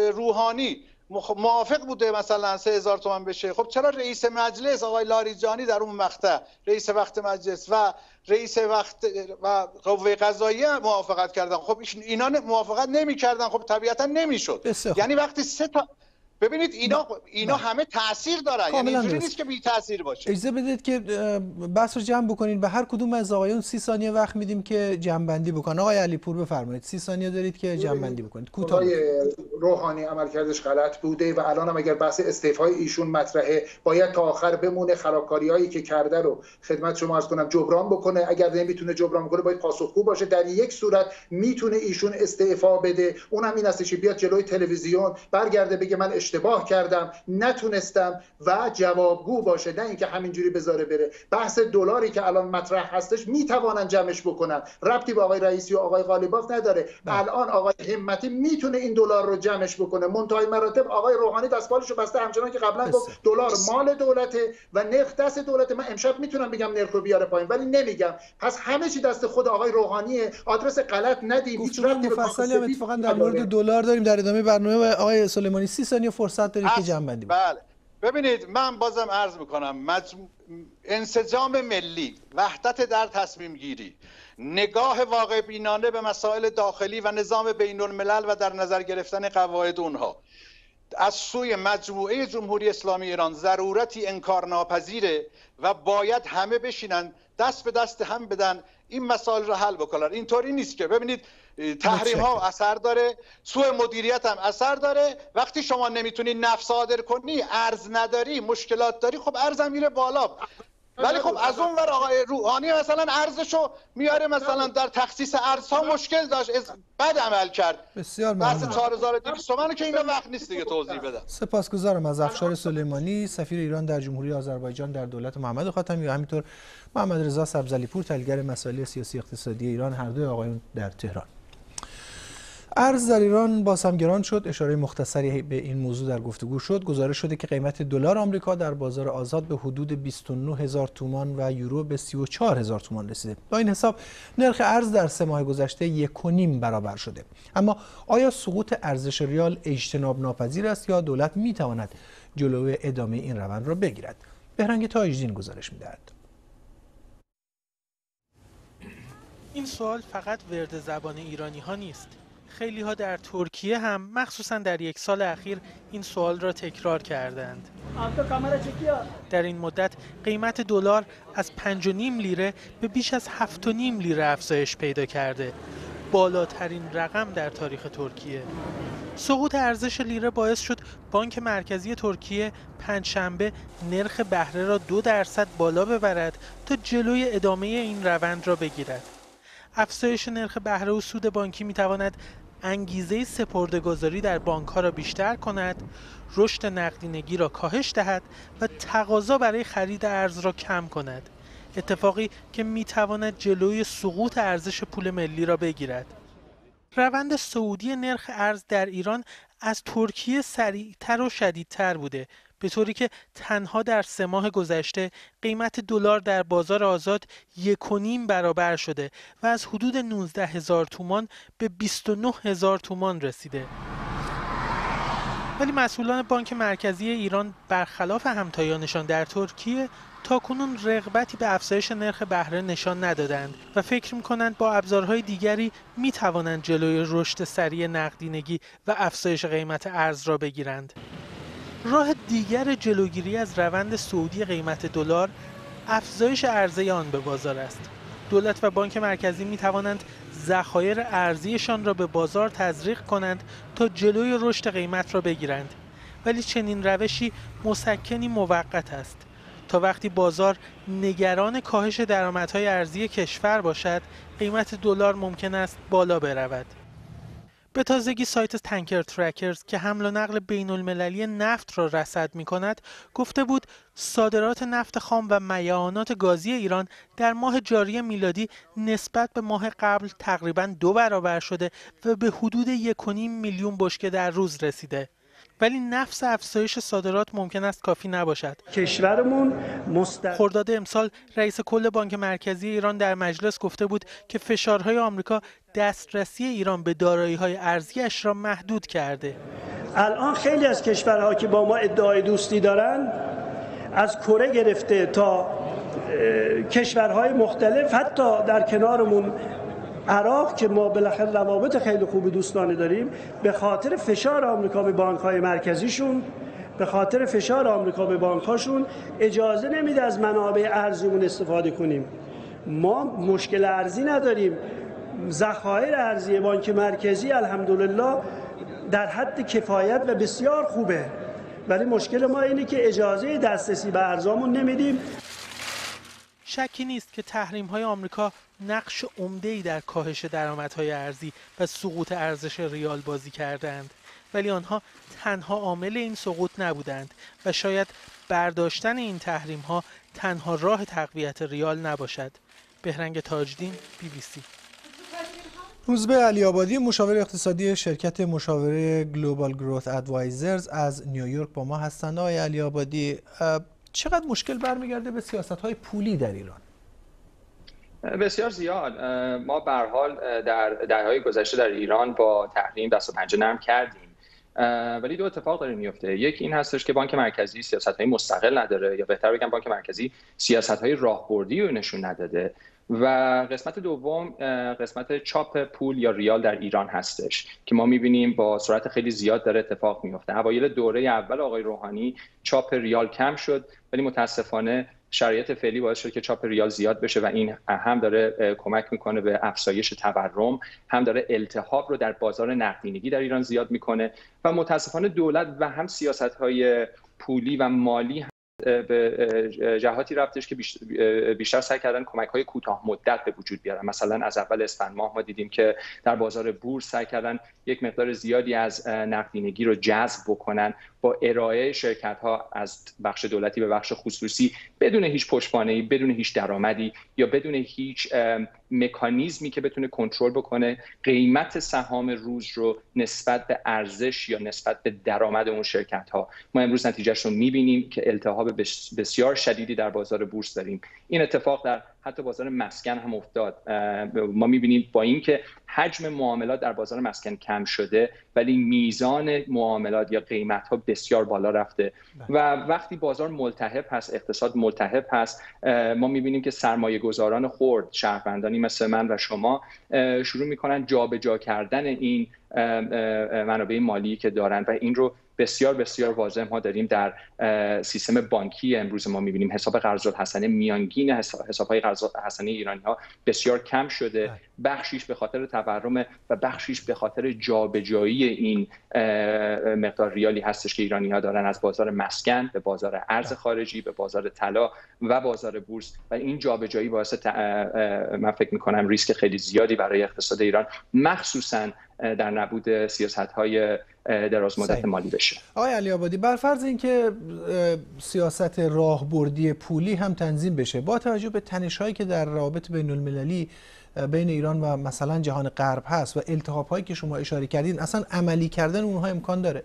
روحانی موافق بوده مثلا سه هزار تومان بشه، خب چرا رئیس مجلس آقای لاریجانی در اون مقطع رئیس وقت مجلس و رئیس وقت و قوه قضاییه موافقت کردن؟ خب اینا موافقت نمی‌کردن، خب طبیعتا نمیشد. یعنی وقتی سه تا ببینید اینا اینا با. همه تاثیر دارن، یعنی اینجوری نیست که بی تاثیر باشه. اجازه بدید که بحث رو جمع بکنید، به هر کدوم از آقایون سی ثانیه وقت میدیم که جمع بندی بکنن. آقای علیپور بفرمایید، سی ثانیه دارید که جمع بندی بکنید. کوتاه. آقای روحانی عملکردش غلط بوده و الان هم اگر بحث استعفای ایشون مطرحه باید تا آخر بمونه، خرابکاری‌هایی که کرده رو خدمت شما عرض کنم جبران بکنه. اگر نمیتونه جبران کنه باید پاسخگو باشه. در یک صورت میتونه ایشون استعفا بده، اونم این است که بیاد جلوی تلویزیون برگرده بگه من اشتباه کردم، نتونستم و جوابگو باشه، نه اینکه همینجوری بذاره بره. بحث دلاری که الان مطرح هستش میتوانن جمعش بکنن، ربطی به آقای رئیسی و آقای غالیباف نداره. نه. الان آقای همتی میتونه این دلار رو جمعش بکنه. منتهای مراتب آقای روحانی دستمالش رو بسته، همچنان که قبلا گفت دلار مال دولته و نرخ دست دولته. من امشب میتونم بگم نرخ رو بیاره پایین ولی نمیگم. پس همه چی دست خود آقای روحانیه. آدرس غلط ندید. هیچ ربطی به مفصلی هم اتفاقا در مورد دلار داریم در ادامه برنامه. آقای سلیمانی سی ثانیه فرصت دارید که جمع بندی بله ببینید من بازم عرض میکنم مجم... انسجام ملی، وحدت در تصمیم گیری، نگاه واقع بینانه به مسائل داخلی و نظام بین الملل و در نظر گرفتن قواعد اونها از سوی مجموعه جمهوری اسلامی ایران ضرورتی انکارناپذیره و باید همه بشینن دست به دست هم بدن این مسائل رو حل بکنن. اینطوری نیست که ببینید تحریم ها اثر داره، سوء مدیریت هم اثر داره. وقتی شما نمیتونی نفت صادر کنی، ارز نداری، مشکلات داری، خب ارز هم میره بالا. ولی خب از اون ور آقای روحانی مثلا ارزشو میاره، مثلا در تخصیص ارزها مشکل داشت، بد عمل کرد. بسیار بحث ممنون. چهار هزار و دویست تومانه که اینا وقت نیست دیگه توضیح بدم. سپاسگزارم از افشار سلیمانی، سفیر ایران در جمهوری آذربایجان در دولت محمد خاتمی، و همینطور محمد رضا سبزعلیپور، تحلیلگر مسائل سیاسی اقتصادی ایران، هر دوی آقایون در تهران. ارز در ایران باز هم گران شد. اشاره مختصری به این موضوع در گفتگو شد. گزارش شده که قیمت دلار آمریکا در بازار آزاد به حدود بیست و نه هزار تومان و یورو به سی و چهار هزار تومان رسیده. با این حساب نرخ ارز در سه ماه گذشته یک و نیم برابر شده. اما آیا سقوط ارزش ریال اجتناب ناپذیر است یا دولت می تواند جلوی ادامه این روند را بگیرد؟ بهرنگ تاجدین گزارش می‌دهد. این سوال فقط ورد زبان ایرانی ها نیست. خیلی ها در ترکیه هم مخصوصا در یک سال اخیر این سوال را تکرار کردند. در این مدت قیمت دلار از پنج و نیم لیره به بیش از هفت و نیم لیره افزایش پیدا کرده. بالاترین رقم در تاریخ ترکیه. سقوط ارزش لیره باعث شد بانک مرکزی ترکیه پنجشنبه نرخ بهره را دو درصد بالا ببرد تا جلوی ادامه این روند را بگیرد. افزایش نرخ بهره و سود بانکی میتواند انگیزه سپرده‌گذاری در بانک‌ها را بیشتر کند، رشد نقدینگی را کاهش دهد و تقاضا برای خرید ارز را کم کند. اتفاقی که میتواند جلوی سقوط ارزش پول ملی را بگیرد. روند صعودی نرخ ارز در ایران از ترکیه سریعتر و شدیدتر بوده، به طوری که تنها در سه ماه گذشته قیمت دلار در بازار آزاد یک و نیم برابر شده و از حدود نوزده هزار تومان به بیست و نه هزار تومان رسیده. ولی مسئولان بانک مرکزی ایران برخلاف همتایانشان در ترکیه تاکنون رغبتی به افزایش نرخ بهره نشان ندادند و فکر می‌کنند با ابزارهای دیگری می‌توانند جلوی رشد سریع نقدینگی و افزایش قیمت ارز را بگیرند. راه دیگر جلوگیری از روند صعودی قیمت دلار افزایش عرضه آن به بازار است. دولت و بانک مرکزی می توانند ذخایر ارزیشان را به بازار تزریق کنند تا جلوی رشد قیمت را بگیرند. ولی چنین روشی مسکنی موقت است. تا وقتی بازار نگران کاهش درآمدهای ارزی کشور باشد، قیمت دلار ممکن است بالا برود. به تازگی سایت تانکر ترکرز که حمل و نقل بین المللی نفت را رصد می کند گفته بود صادرات نفت خام و میعانات گازی ایران در ماه جاری میلادی نسبت به ماه قبل تقریباً دو برابر شده و به حدود یک و نیم میلیون بشکه در روز رسیده. ولی نفس افزایش صادرات ممکن است کافی نباشد. کشورمون مست... خرداد امسال رئیس کل بانک مرکزی ایران در مجلس گفته بود که فشارهای آمریکا دسترسی ایران به دارایی‌های ارزیش را محدود کرده. الان خیلی از کشورها که با ما ادعای دوستی دارن، از کره گرفته تا کشورهای مختلف، حتی در کنارمون عراق که ما بالاخره روابط خیلی خوبی دوستانه داریم، به خاطر فشار آمریکا به بانک‌های مرکزیشون، به خاطر فشار آمریکا به بانک‌هاشون اجازه نمیده از منابع ارزیمون استفاده کنیم. ما مشکل ارزی نداریم. ذخایر ارزی بانک مرکزی الحمدلله در حد کفایت و بسیار خوبه. ولی مشکل ما اینه که اجازه دسترسی به ارزامون نمیدیم. شکی نیست که تحریم‌های آمریکا نقش عمده‌ای در کاهش درآمدهای ارزی و سقوط ارزش ریال بازی کردند، ولی آنها تنها عامل این سقوط نبودند و شاید برداشتن این تحریم‌ها تنها راه تقویت ریال نباشد. بهرنگ تاجدین، بی بی سی. روزبه علی‌آبادی، مشاور اقتصادی شرکت مشاوره گلوبال گروث ادوایزرز از نیویورک با ما هستند. آقای علی‌آبادی، چقدر مشکل برمیگرده به سیاست‌های پولی در ایران؟ بسیار زیاد. ما به هر حال در دهه‌های گذشته در ایران با تحریم دست و پنجه نرم کردیم ولی دو اتفاق داره میفته. یک این هستش که بانک مرکزی سیاست‌های مستقل نداره، یا بهتر بگم بانک مرکزی سیاست‌های راهبردی رو نشون نداده. و قسمت دوم قسمت چاپ پول یا ریال در ایران هستش که ما می‌بینیم با سرعت خیلی زیاد داره اتفاق میفته. اوایل دوره اول آقای روحانی چاپ ریال کم شد، ولی متاسفانه شرایط فعلی باعث شد که چاپ ریال زیاد بشه و این هم داره کمک میکنه به افزایش تورم، هم داره التهاب رو در بازار نقدینگی در ایران زیاد میکنه و متاسفانه دولت و هم سیاست‌های پولی و مالی به جهاتی رفتش که بیشتر سعی کردن کمک‌های کوتاه مدت به وجود بیارن. مثلا از اول اسفند ماه ما دیدیم که در بازار بورس سعی کردن یک مقدار زیادی از نقدینگی رو جذب بکنن با ارائه شرکت‌ها از بخش دولتی به بخش خصوصی بدون هیچ پشتوانه‌ای، بدون هیچ درآمدی یا بدون هیچ مکانیزمی که بتونه کنترل بکنه قیمت سهام روز رو نسبت به ارزش یا نسبت به درآمد اون شرکت‌ها. ما امروز نتیجهش رو می‌بینیم که التهاب بسیار شدیدی در بازار بورس داریم. این اتفاق در حتی بازار مسکن هم افتاد. ما می‌بینیم با اینکه حجم معاملات در بازار مسکن کم شده ولی میزان معاملات یا قیمت‌ها بسیار بالا رفته و وقتی بازار ملتهب هست، اقتصاد ملتهب هست، ما می‌بینیم که سرمایه‌گذاران خرد، شهروندانی مثل من و شما شروع می‌کنن جابجا کردن این منابع مالی که دارن و این رو بسیار بسیار واضح ما داریم در سیستم بانکی. امروز ما می‌بینیم حساب قرض الحسنه میانگین حساب‌های قرض الحسنه ایرانی‌ها بسیار کم شده، بخشیش به خاطر تورم و بخشیش به خاطر جابجایی این مقدار ریالی هستش که ایرانی‌ها دارن از بازار مسکن به بازار ارز خارجی، به بازار طلا و بازار بورس و این جابجایی باعث من فکر می‌کنم ریسک خیلی زیادی برای اقتصاد ایران مخصوصاً در نبود سیاست‌های دراز مدت مالی بشه. آقای علی آبادی، بر فرض اینکه سیاست راهبردی پولی هم تنظیم بشه با توجه به تنش‌هایی که در روابط بین‌المللی بین ایران و مثلا جهان غرب هست و التهاب‌هایی که شما اشاره کردین، اصلا عملی کردن اونها امکان داره؟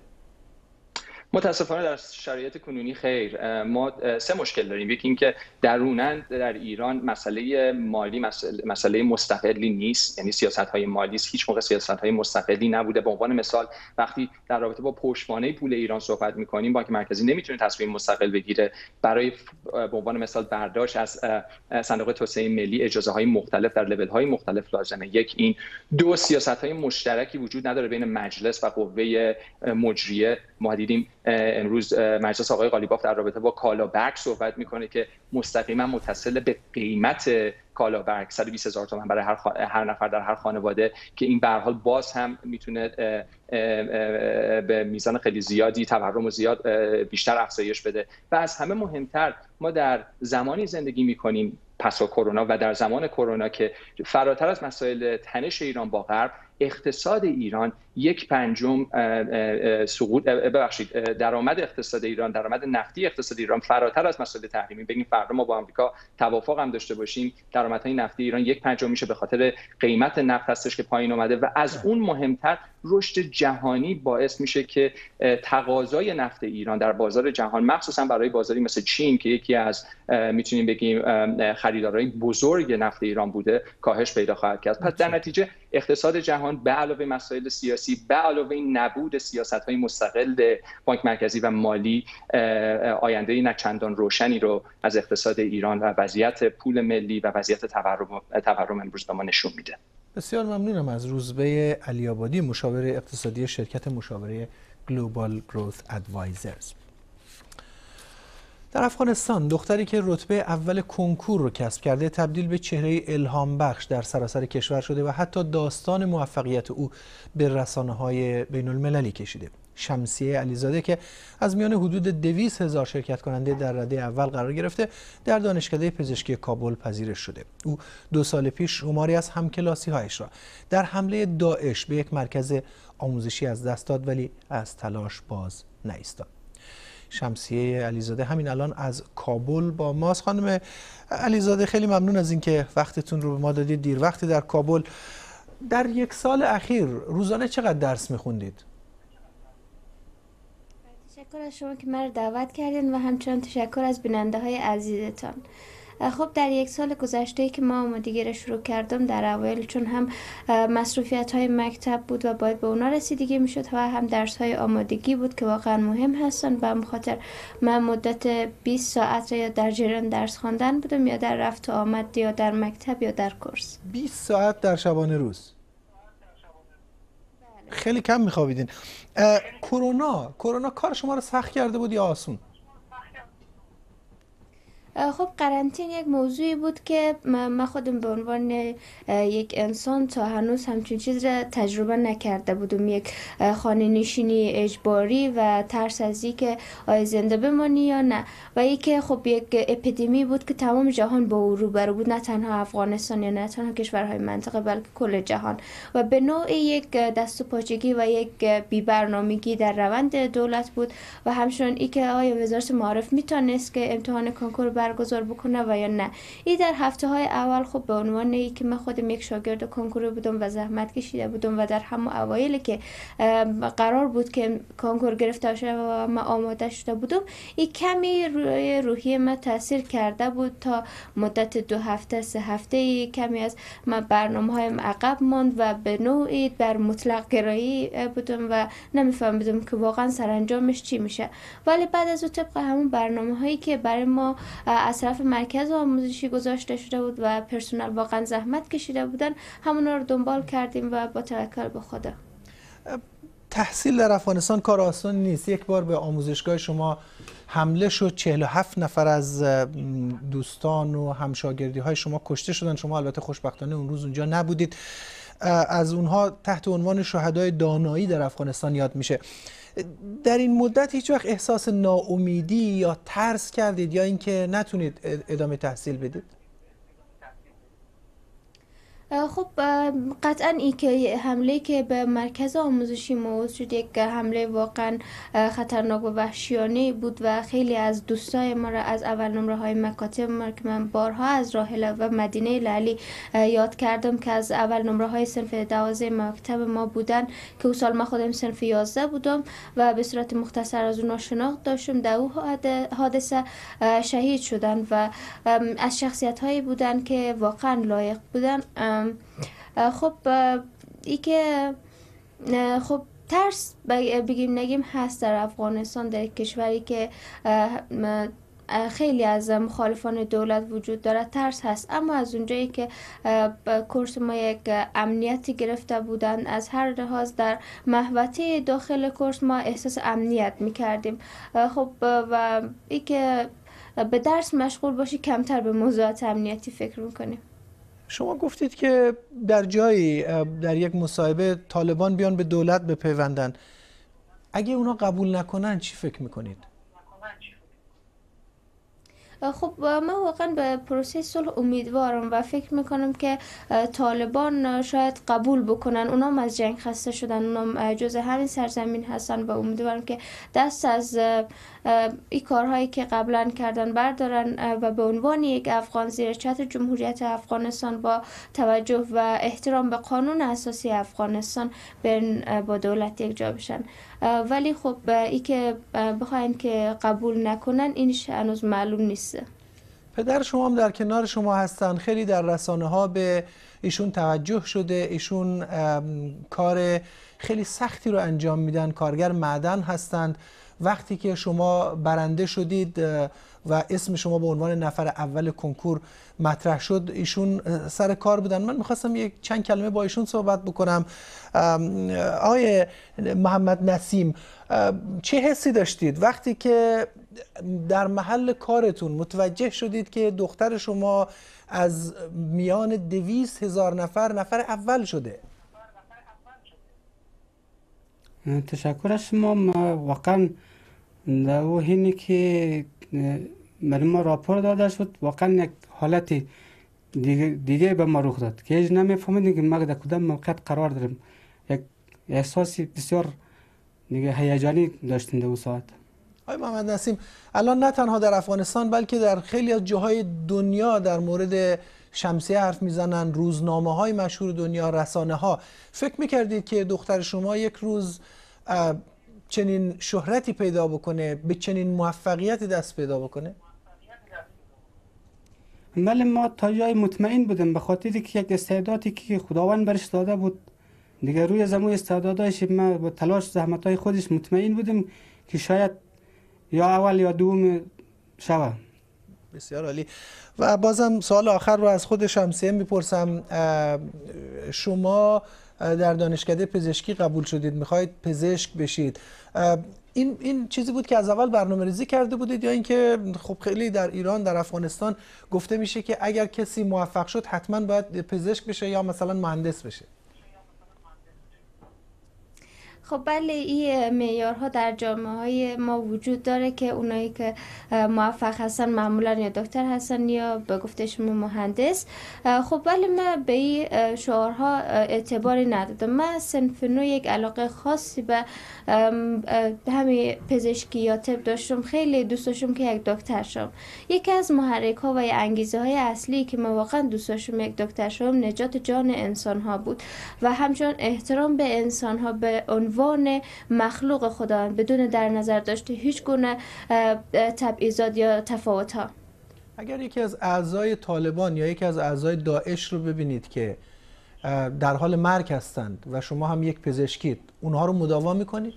متاسفانه در شرایط کنونی خیر. ما سه مشکل داریم. یکی اینکه دروناً در ایران مسئله مالی مسئله, مسئله مستقلی نیست، یعنی سیاست‌های مالی هیچ موقع سیاست‌های مستقلی نبوده. به عنوان مثال وقتی در رابطه با پشتوانه پول ایران صحبت می‌کنیم، بانک مرکزی نمیتونه تصمیم مستقل بگیره برای به عنوان مثال برداشت از صندوق توسعه ملی اجازه‌های مختلف در لول‌های مختلف لازمه. یک این دو سیاست‌های مشترکی وجود نداره بین مجلس و قوه مجریه. ما دیدیم امروز مجلس آقای قالیباف در رابطه با کالابرگ صحبت میکنه که مستقیما متصل به قیمت کالابرگ صد و بیست هزار تومان برای هر, خ... هر نفر در هر خانواده که این به هر حال باز هم میتونه به میزان خیلی زیادی تورم و زیاد بیشتر افزایش بده. و از همه مهمتر ما در زمانی زندگی میکنیم پس از کرونا و در زمان کرونا که فراتر از مسائل تنش ایران با غرب، اقتصاد ایران یک پنجم سقوط ببخشید درآمد اقتصاد ایران، درآمد نفتی اقتصاد ایران فراتر از مسائل تحریمی، بگیم فردا ما با آمریکا توافق هم داشته باشیم، درآمدهای نفتی ایران یک پنجم میشه به خاطر قیمت نفت هستش که پایین اومده و از اون مهمتر رشد جهانی باعث میشه که تقاضای نفت ایران در بازار جهان مخصوصا برای بازاری مثل چین که یکی از میتونیم بگیم خریدارای بزرگ نفت ایران بوده کاهش پیدا خواهد کرد. پس در نتیجه اقتصاد جهان به علاوه مسائل سیاسی، به علاوه نبود سیاست‌های مستقل بانک مرکزی و مالی، آینده نه چندان روشنی رو از اقتصاد ایران و وضعیت پول ملی و وضعیت تورم تورم امروز به ما نشون میده. بسیار ممنونم از روزبه علی آبادی، مشاور اقتصادی شرکت مشاوره گلوبال گروث ادوایزرز. در افغانستان دختری که رتبه اول کنکور رو کسب کرده تبدیل به چهره الهام بخش در سراسر کشور شده و حتی داستان موفقیت او به رسانه‌های بین المللی کشیده. شمسیه علیزاده که از میان حدود دویست هزار شرکت کننده در رده اول قرار گرفته در دانشکده پزشکی کابل پذیرش شده. او دو سال پیش شماری از همکلاسی‌هایش را در حمله داعش به یک مرکز آموزشی از دست داد ولی از تلاش باز نایستاد. شمسیه علیزاده همین الان از کابل با ماست. خانم علیزاده خیلی ممنون از اینکه وقتتون رو به ما دادید. دیر وقتی در کابل. در یک سال اخیر روزانه چقدر درس میخوندید؟ تشکر از شما که مرا دعوت کردین و همچنان تشکر از بیننده های عزیزتان. خب در یک سال گذشته که ما آمادگی را شروع کردم، در اوایل چون هم مصروفیت های مکتب بود و باید به اونا رسیدگی میشد و هم درس های آمادگی بود که واقعا مهم هستن، و بخاطر من مدت بیست ساعت یا در جریان درس خواندن بودم، یا در رفت و آمد، یا در مکتب یا در کورس. بیست ساعت در شبانه روز؟ خیلی کم میخوابیدین. کرونا کرونا کار شما رو سخت کرده بود یا آسون؟ خب قرنطین یک موضوعی بود که من خودم به عنوان یک انسان تا هنوز همچین چیز را تجربه نکرده بودم. یک خانه نشینی اجباری و ترس از این که آیا زنده بمانی یا نه، و ای که خب یک اپیدمی بود که تمام جهان با او روبرو بود، نه تنها افغانستان یا نه تنها کشورهای منطقه بلکه کل جهان، و به نوعی یک دست و پاچگی و یک بی‌برنامگی در روند دولت بود، و همچنین ای که آیا وزارت معارف میتونست که امتحان کنکور برگزار بکنه و یا نه. این در هفته های اول خب به عنوان ای که من خودم یک شاگرد کنکور بودم و زحمت کشیده بودم و در همون اوایل که قرار بود که کنکور گرفته شده و من آماده شده بودم، این کمی روی روحیه من تاثیر کرده بود. تا مدت دو هفته سه هفته کمی از من برنامه هایم عقب ماند و به نوعی در مطلق گرایی بودم و نمیفهمیدم که واقعا سرانجامش چی میشه. ولی بعد از اون طبق همون برنامه هایی که برای ما از طرف مرکز آموزشی گذاشته شده بود و پرسنل واقعا زحمت کشیده بودن، همونا رو دنبال کردیم و با توکل به خدا. تحصیل در افغانستان کار آسان نیست. یک بار به آموزشگاه شما حمله شد، چهل و هفت نفر از دوستان و همشاگردی های شما کشته شدن. شما البته خوشبختانه اون روز اونجا نبودید. از اونها تحت عنوان شهدای دانایی در افغانستان یاد میشه. در این مدت هیچ وقت احساس ناامیدی یا ترس کردید یا اینکه نتونید ادامه تحصیل بدید؟ خب قطعا این که حمله که به مرکز آموزشی موضوع شد یک حمله واقعا خطرناک و وحشیانه بود و خیلی از دوستای ما را از اول نمره های مکاتب ما که من بارها از راحله و مدینه لعلی یاد کردم که از اول نمره های صنف دوازده مکتب ما بودن که اون سال من خودم صنف یازده بودم و به صورت مختصر از اونها شناخت داشتم. در اون حادثه شهید شدن و از شخصیت هایی بودن که واقعا لایق بودن. خب ای که خب ترس بگیم نگیم هست در افغانستان، در کشوری که خیلی از مخالفان دولت وجود داره، ترس هست. اما از اونجایی که کورس ما یک امنیتی گرفته بودن، از هر لحاظ در محوطه داخل کورس ما احساس امنیت میکردیم. خب و ای که به درس مشغول باشی کمتر به موضوعات امنیتی فکر میکنیم. شما گفتید که در جایی در یک مصاحبه طالبان بیان به دولت بپیوندن. اگه اونا قبول نکنن چی فکر میکنید؟ خب من واقعا به پروسه صلح امیدوارم و فکر میکنم که طالبان شاید قبول بکنن. اونام از جنگ خسته شدن، اونام جز همین سرزمین هستن و امیدوارم که دست از این کارهایی که قبلا کردن بردارن و به عنوان یک افغان زیر چتر جمهوریت افغانستان با توجه و احترام به قانون اساسی افغانستان با دولت یک جا بشن. ولی خب ای که بخواین که قبول نکنن اینش هنوز معلوم نیست. پدر شما هم در کنار شما هستن، خیلی در رسانه ها به ایشون توجه شده. ایشون کار خیلی سختی رو انجام میدن، کارگر معدن هستند. وقتی که شما برنده شدید و اسم شما به عنوان نفر اول کنکور مطرح شد، ایشون سر کار بودن. من میخواستم یک چند کلمه با ایشون صحبت بکنم. آقای محمد نسیم، چه حسی داشتید وقتی که در محل کارتون متوجه شدید که دختر شما از میان دویست هزار نفر نفر اول شده؟ تشکر از شما. واقعا در حینی که برای ما راپور داده شد، واقعا یک حالت دیگه, دیگه به ما رخ داد که هیچ نمیفهمیدیم که ما در کدام موقعیت قرار داریم. یک احساس بسیار دیگه هیجانی داشتیم در اون ساعت. آقای محمد نسیم، الان نه تنها در افغانستان بلکه در خیلی از جاهای دنیا در مورد شمسیه حرف میزنن، روزنامه های مشهور دنیا، رسانه ها. فکر میکردید که دختر شما یک روز چنین شهرتی پیدا بکنه، به چنین موفقیتی دست پیدا بکنه؟ ولی ما تا جای مطمئن بودیم به خاطری که یک استعدادی که خداوند برش داده بود دیگه روی زمین استعدادش ما با تلاش زحمت‌های خودش مطمئن بودیم که شاید یا اول یا دوم شود. بسیار عالی. و بازم سوال آخر رو از خود شمسیه میپرسم، شما در دانشکده پزشکی قبول شدید، میخواید پزشک بشید، این این چیزی بود که از اول برنامه‌ریزی کرده بودید یا اینکه خب خیلی در ایران در افغانستان گفته میشه که اگر کسی موفق شد حتما باید پزشک بشه یا مثلا مهندس بشه؟ خب بله، این معیارها در جامعه های ما وجود داره که اونایی که موفق هستن معمولا یا دکتر هستن یا به گفته شما مهندس. خب بله، من به این شعارها اعتباری ندادم. من صنف نو یک علاقه خاصی به همین پزشکی یا طب داشتم. خیلی دوست داشتم که یک دکتر شم. یکی از محرک ها و انگیزه های اصلی که من واقعا دوست داشتم یک دکتر شم نجات جان انسان ها بود و همچنین احترام به انسان ها به عنوان مخلوق خداوند بدون در نظر داشته هیچ گونه تبعیضات یا تفاوت ها. اگر یکی از اعضای طالبان یا یکی از اعضای داعش رو ببینید که در حال مرگ هستند و شما هم یک پزشکید، اونها رو مداوا میکنید؟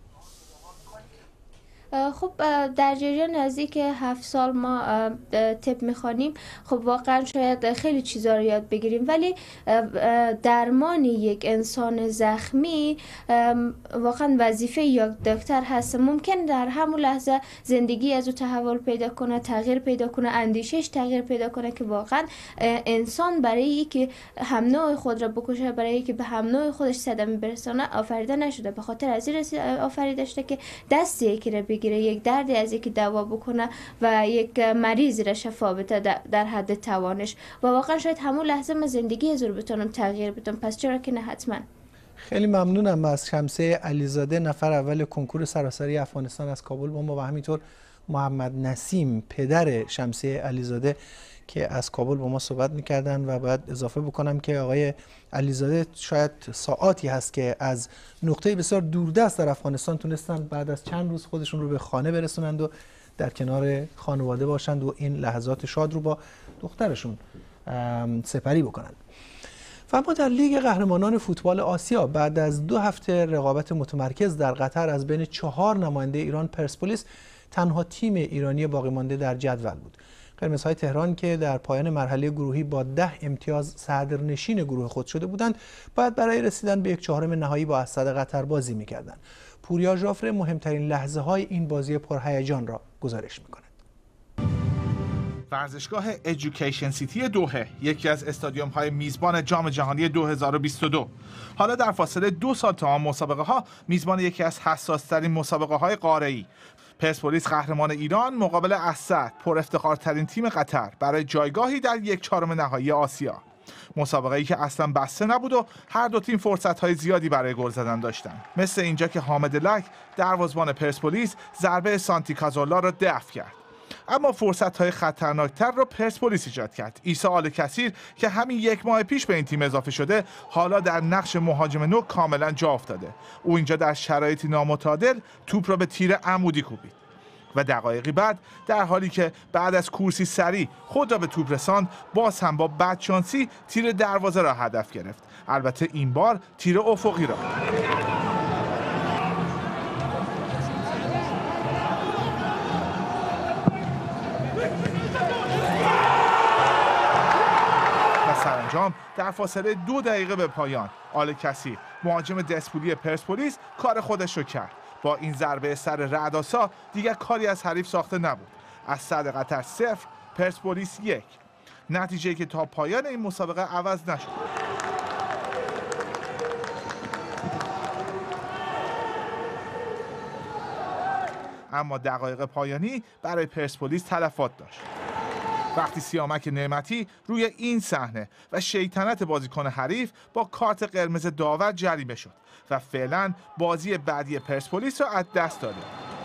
خب در جریان نزدیک هفت سال ما طب میخوانیم. خب واقعا شاید خیلی چیزا رو یاد بگیریم، ولی درمان یک انسان زخمی واقعا وظیفه یک دکتر هست. ممکن در همون لحظه زندگی از او تحول پیدا کنه، تغییر پیدا کنه، اندیشش تغییر پیدا کنه که واقعا انسان برای اینکه هم نوع خود را بکشه، برای اینکه به هم نوع خودش صدمه برسانه آفریده نشده. به خاطر از این آفریده شده که دستی یکی را بگیره، یک دردی از یکی دوا بکنه و یک مریضی را شفا بده در حد توانش. و واقعا شاید همون لحظه من زندگی از رو بتونم تغییر بدم، پس چرا که نه؟ حتما. خیلی ممنونم از شمسیه علیزاده، نفر اول کنکور سراسری افغانستان از کابل با ما، و همینطور محمد نسیم پدر شمسیه علیزاده که از کابل با ما صحبت میکردن. و باید اضافه بکنم که آقای علیزاده شاید ساعاتی هست که از نقطه بسیار دوردست در افغانستان تونستن بعد از چند روز خودشون رو به خانه برسونند و در کنار خانواده باشند و این لحظات شاد رو با دخترشون سپری بکنند. و اما در لیگ قهرمانان فوتبال آسیا بعد از دو هفته رقابت متمرکز در قطر از بین چهار نماینده ایران، پرسپولیس تنها تیم ایرانی باقی مانده در جدول بود. قرمزهای تهران که در پایان مرحله گروهی با ده امتیاز صدرنشین گروه خود شده بودند، باید برای رسیدن به یک چهارم نهایی با اسد قطر بازی می‌کردند. پوریا ژافر مهمترین لحظه های این بازی پرهیجان را گزارش می‌کند. ورزشگاه ادویکیشن سیتی دوحه یکی از استادیوم های میزبان جام جهانی دو هزار و بیست و دو، حالا در فاصله دو سال تا آن مسابقه ها میزبان یکی از حساس ترین مسابقه های قاره‌ای. پرسپولیس قهرمان ایران مقابل اسد، پر افتخارترین تیم قطر برای جایگاهی در یک چهارم نهایی آسیا. مسابقه‌ای که اصلا بسته نبود و هر دو تیم فرصت‌های زیادی برای گل زدن داشتند. مثل اینجا که حامد لک دروازه‌بان پرسپولیس ضربه سانتی کازولا را دفع کرد. اما فرصت‌های خطرناکتر را پرسپولیس ایجاد کرد. عیسی آل کثیر که همین یک ماه پیش به این تیم اضافه شده، حالا در نقش مهاجم نو کاملا جا افتاده. او اینجا در شرایطی نامتعادل توپ را به تیر عمودی کوبید و دقایقی بعد در حالی که بعد از کورسی سری خود را به توپ رساند، باز هم با بدشانسی تیر دروازه را هدف گرفت. البته این بار تیر افقی را. سرانجام در فاصله دو دقیقه به پایان آل کثیر مهاجم دسپولی پرسپولیس کار خودش رو کرد. با این ضربه سر رعدآسا دیگر کاری از حریف ساخته نبود. از اسد قطر صفر، پرسپولیس یک. نتیجه‌ای که تا پایان این مسابقه عوض نشد. اما دقایق پایانی برای پرسپولیس تلفات داشت. وقتی سیامک نعمتی روی این صحنه و شیطنت بازیکن حریف با کارت قرمز داور جریمه شد و فعلا بازی بعدی پرسپولیس را از دست داده.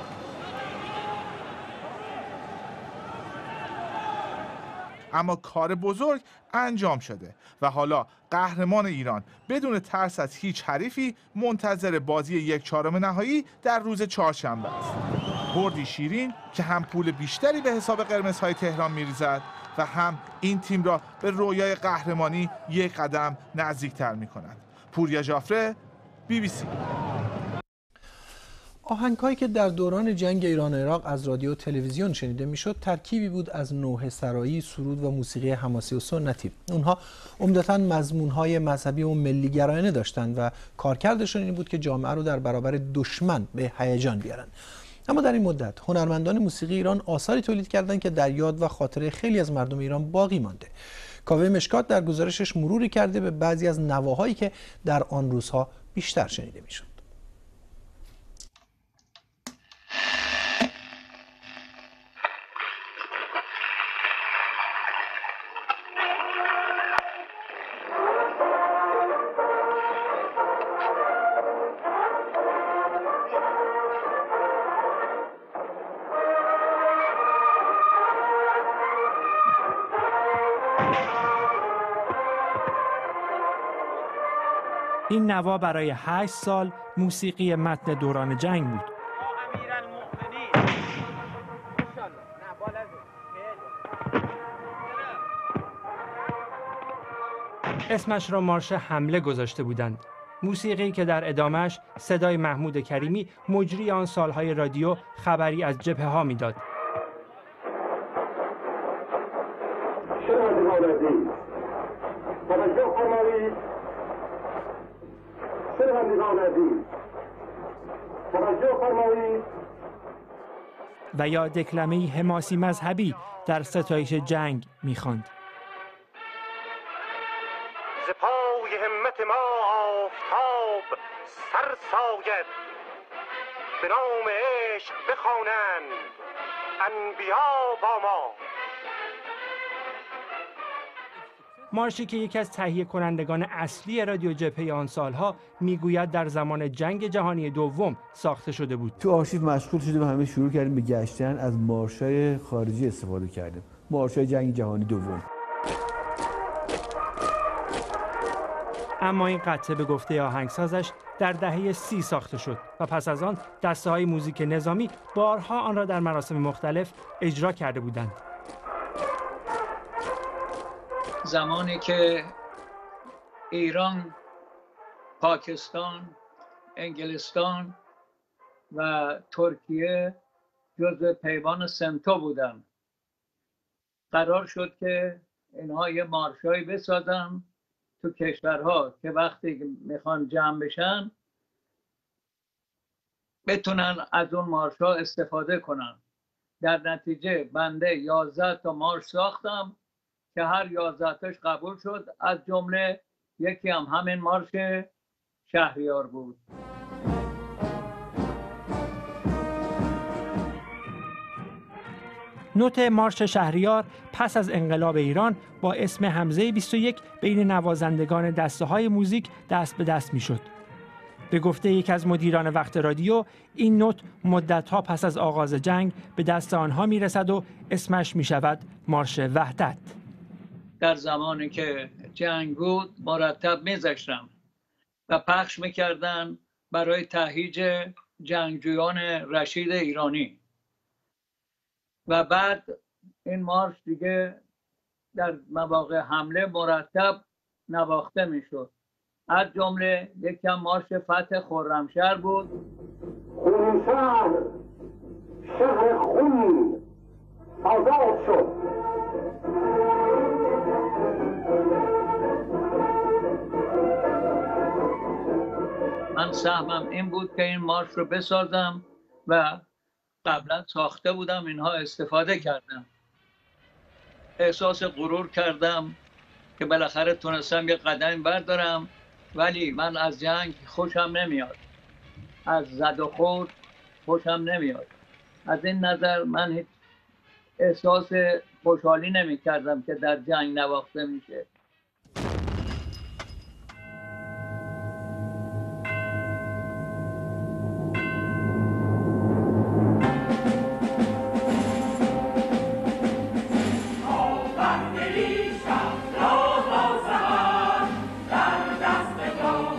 اما کار بزرگ انجام شده و حالا قهرمان ایران بدون ترس از هیچ حریفی منتظر بازی یک چهارم نهایی در روز چهارشنبه است. بردی شیرین که هم پول بیشتری به حساب قرمزهای تهران میریزد و هم این تیم را به رویای قهرمانی یک قدم نزدیکتر میکند. پوریا جعفری، بی بی سی. آهنگ‌هایی که در دوران جنگ ایران و عراق از رادیو و تلویزیون شنیده میشد ترکیبی بود از نوحه سرایی، سرود و موسیقی حماسی و سنتی. اونها عمدتاً مضمون‌های مذهبی و ملی‌گرایانه داشتند و کارکردشون این بود که جامعه رو در برابر دشمن به هیجان بیارن. اما در این مدت هنرمندان موسیقی ایران آثاری تولید کردند که در یاد و خاطره خیلی از مردم ایران باقی مانده. کاوه مشکات در گزارشش مروری کرده به بعضی از نواهایی که در آن روزها بیشتر شنیده میشد. این نوا برای هشت سال موسیقی متن دوران جنگ بود. اسمش را مارش حمله گذاشته بودند. موسیقی که در ادامهش صدای محمود کریمی مجری آن سالهای رادیو خبری از جبهه ها میداد. و یا دکلمه‌ای حماسی مذهبی در ستایش جنگ می‌خواند. ز پای همت ما آفتاب سر ساید، به نام عشق بخوانند انبیا با ما. مارشی که یکی از تهیه کنندگان اصلی رادیو جبهه آن سالها میگوید در زمان جنگ جهانی دوم ساخته شده بود. تو آرشیو مشغول شدیم و همه شروع کردیم به گشتن از مارش‌های خارجی استفاده کردیم. مارش‌های جنگ جهانی دوم. اما این قطعه به گفته آهنگسازش در دهه سی ساخته شد و پس از آن دسته‌های موزیک نظامی بارها آن را در مراسم مختلف اجرا کرده بودند. زمانی که ایران، پاکستان، انگلستان و ترکیه جزو پیمان سنتو بودند، قرار شد که اینها یه مارشایی بسازن تو کشورها که وقتی میخوان جمع بشن بتونن از اون مارشا استفاده کنن. در نتیجه بنده یازده تا مارش ساختم که هر یازده تاش قبول شد، از جمله یکی هم همین مارش شهریار بود. نوت مارش شهریار پس از انقلاب ایران با اسم حمزه بیست و یک بین نوازندگان دسته‌های موزیک دست به دست می‌شد. به گفته یک از مدیران وقت رادیو، این نوت مدت‌ها پس از آغاز جنگ به دست آنها می‌رسد و اسمش می‌شود مارش وحدت. در زمانی که جنگ بود مرتب می‌ذاشتم و پخش می‌کردن برای تهییج جنگجویان رشید ایرانی و بعد این مارش دیگه در مواقع حمله مرتب نواخته میشد. از جمله یکم مارش فتح خرمشهر بود. خرمشهر شهر خون آزاد شد. من سهمم این بود که این مارش رو بسازم و قبلا ساخته بودم، اینها استفاده کردم. احساس غرور کردم که بالاخره تونستم یه قدم بردارم، ولی من از جنگ خوشم نمیاد، از زد و خورد خوشم نمیاد. از این نظر من هیچ احساس خوشحالی نمی کردم که در جنگ نواخته میشه.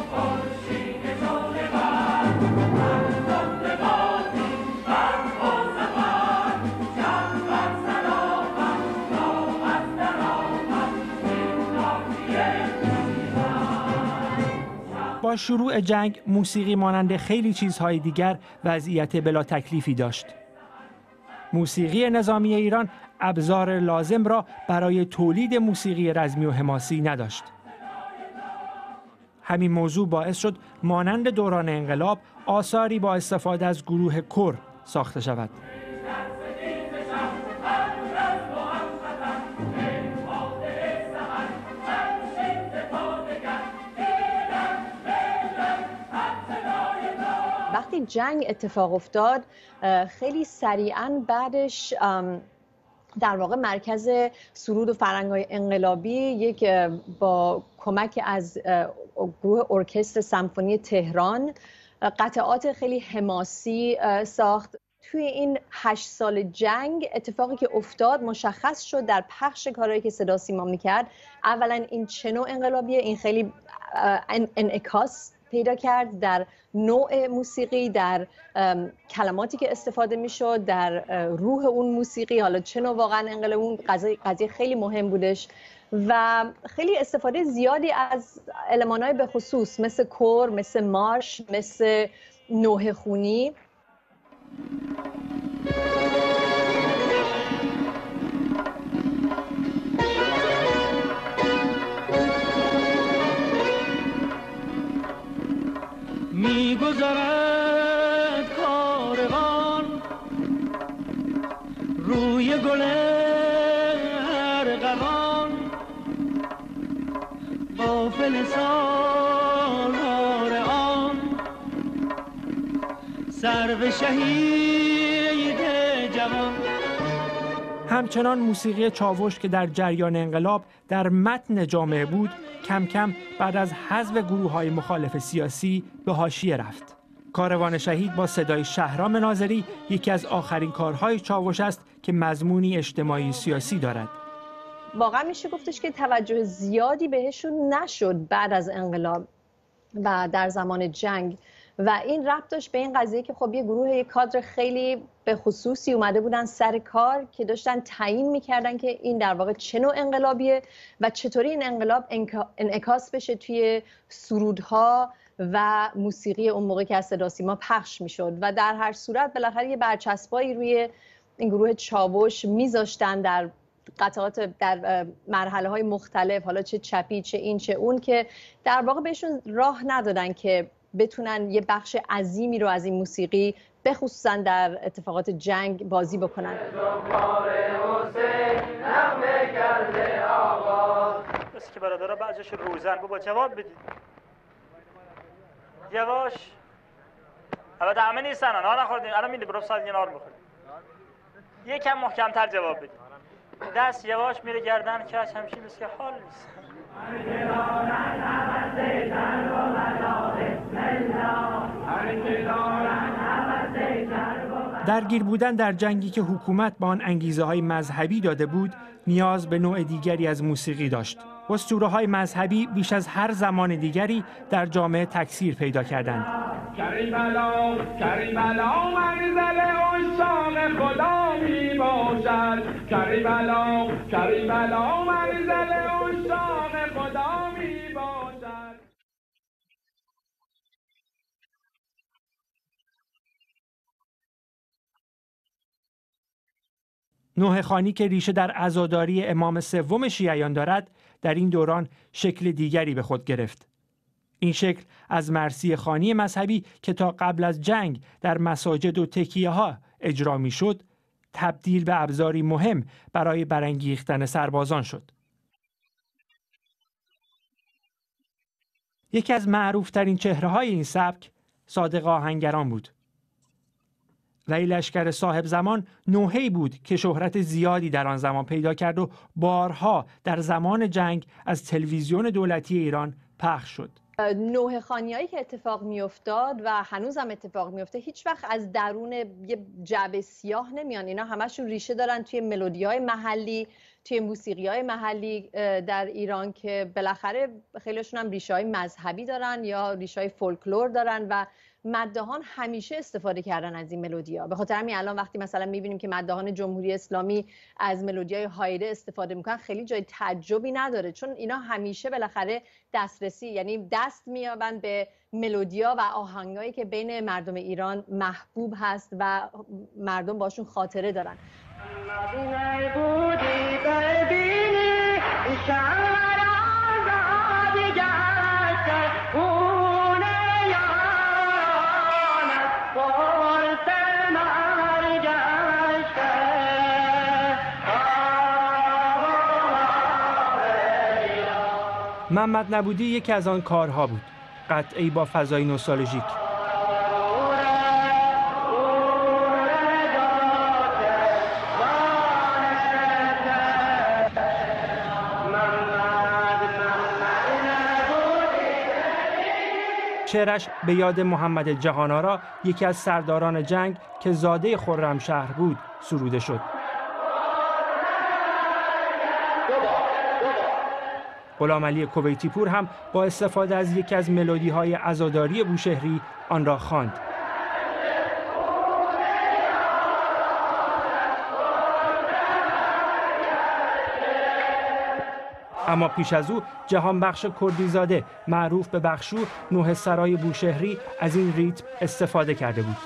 Oh با شروع جنگ موسیقی مانند خیلی چیزهای دیگر وضعیت بلا تکلیفی داشت. موسیقی نظامی ایران ابزار لازم را برای تولید موسیقی رزمی و حماسی نداشت. همین موضوع باعث شد مانند دوران انقلاب آثاری با استفاده از گروه کور ساخته شود. وقتی جنگ اتفاق افتاد خیلی سریعاً بعدش در واقع مرکز سرود و فرهنگ‌های انقلابی یک با کمک از گروه ارکستر سمفونی تهران قطعات خیلی حماسی ساخت. توی این هشت سال جنگ اتفاقی که افتاد مشخص شد در پخش کارهایی که صدا سیما میکرد. اولا این چه نوع انقلابیه، این خیلی انعکاس پیدا کرد در نوع موسیقی، در کلماتی که استفاده میشد، در روح اون موسیقی. حالا چه نوع واقعا انقلاب، اون قضیه خیلی مهم بودش و خیلی استفاده زیادی از المان‌های به خصوص مثل کور، مثل مارش، مثل نوحه خونی. می‌گذرد کاروان روی گل ارغوان، غافل سالار آن سرو شهید جوان. همچنان موسیقی چاوش که در جریان انقلاب در متن جامعه بود کم کم بعد از حذف گروه‌های مخالف سیاسی به حاشیه رفت. کاروان شهید با صدای شهرام ناظری یکی از آخرین کارهای چاوش است که مضمونی اجتماعی سیاسی دارد. واقعا میشه گفتش که توجه زیادی بهشون نشد بعد از انقلاب و در زمان جنگ و این ربط داشت به این قضیه که خب یه گروه یه کادر خیلی به خصوصی اومده بودن سر کار که داشتن تعیین میکردن که این در واقع چه نوع انقلابیه و چطوری این انقلاب انعکاس بشه توی سرودها و موسیقی اون موقع که از صدا سیما پخش میشد و در هر صورت بالاخره یه برچسبایی روی این گروه چاوش میذاشتن در قطعات در مرحله های مختلف، حالا چه چپی چه این چه اون، که در واقع بهشون راه ندادن که بتونن یه بخش عظیمی رو از این موسیقی به خصوصا در اتفاقات جنگ بازی بکنن. بس که برادرها بعضیش روزن بابا جواب بدید. یواش. البته همه نیستن، آنها نخوردین. الان میده برو سال نار بخورید. یکم محکم‌تر جواب بدید. دست یواش میره گردن که همچین مثل که حال نیست. درگیر بودن در جنگی که حکومت با آن انگیزه های مذهبی داده بود نیاز به نوع دیگری از موسیقی داشت. اسطوره‌های مذهبی بیش از هر زمان دیگری در جامعه تکثیر پیدا کردند. کریمالا کریمالا منزل عشاق خدا می باشد، کریمالا کریمالا منزل عشاق خدا می باشد. نوحه خوانی که ریشه در عزاداری امام سوم شیعیان دارد در این دوران شکل دیگری به خود گرفت. این شکل از مرثیه خوانی مذهبی که تا قبل از جنگ در مساجد و تکیه ها اجرا می شد تبدیل به ابزاری مهم برای برانگیختن سربازان شد. یکی از معروفترین چهره های این سبک صادق آهنگران بود. وی لشکر صاحب زمان نوحه‌ای بود که شهرت زیادی در آن زمان پیدا کرد و بارها در زمان جنگ از تلویزیون دولتی ایران پخش شد. نوحه خوانیایی که اتفاق میافتاد و هنوزم اتفاق میفته هیچ وقت از درون یه جعبه سیاه نمیان. اینا همشون ریشه دارن توی ملودی‌های محلی، توی موسیقی‌های محلی در ایران که بالاخره خیلیشون هم ریشه‌های مذهبی دارن یا ریشه‌های فولکلور دارن و مداحان همیشه استفاده کردن از این ملودی‌ها. به خاطر همین الان وقتی مثلا می‌بینیم که مداحان جمهوری اسلامی از ملودی‌های هایده استفاده میکنن خیلی جای تعجبی نداره، چون اینا همیشه بالاخره دسترسی، یعنی دست میابن به ملودی‌ها و آهنگایی که بین مردم ایران محبوب هست و مردم باشون خاطره دارن. محمد نبودی یکی از آن کارها بود، قطعی با فضای نوستالژیک. شعرش به یاد محمد جهان‌آرا، یکی از سرداران جنگ که زاده خرمشهر بود، سروده شد. غلامعلی کویتی پور هم با استفاده از یکی از ملودی‌های عزاداری بوشهری آن را خواند. اما پیش از او جهانبخش کردیزاده معروف به بخشو نوح سرای بوشهری از این ریتم استفاده کرده بود.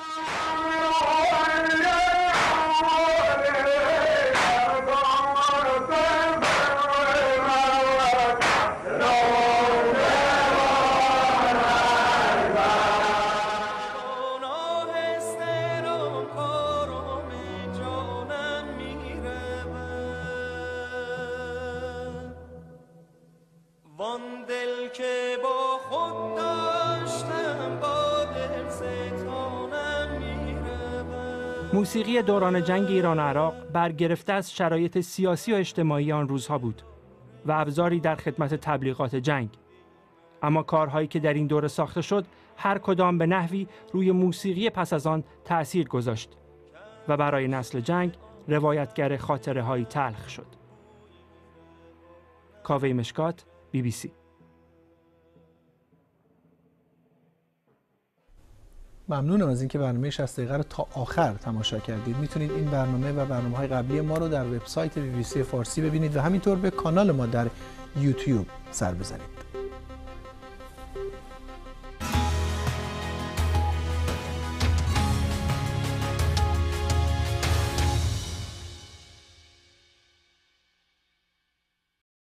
موسیقی دوران جنگ ایران و عراق برگرفته از شرایط سیاسی و اجتماعی آن روزها بود و ابزاری در خدمت تبلیغات جنگ. اما کارهایی که در این دوره ساخته شد هر کدام به نحوی روی موسیقی پس از آن تأثیر گذاشت و برای نسل جنگ روایتگر خاطره های تلخ شد. کاوه مشکات، بی بی سی. ممنونم از اینکه برنامه شصت دقیقه رو تا آخر تماشا کردید. میتونید این برنامه و برنامه‌های قبلی ما رو در وبسایت بی بی سی فارسی ببینید و همینطور به کانال ما در یوتیوب سر بزنید.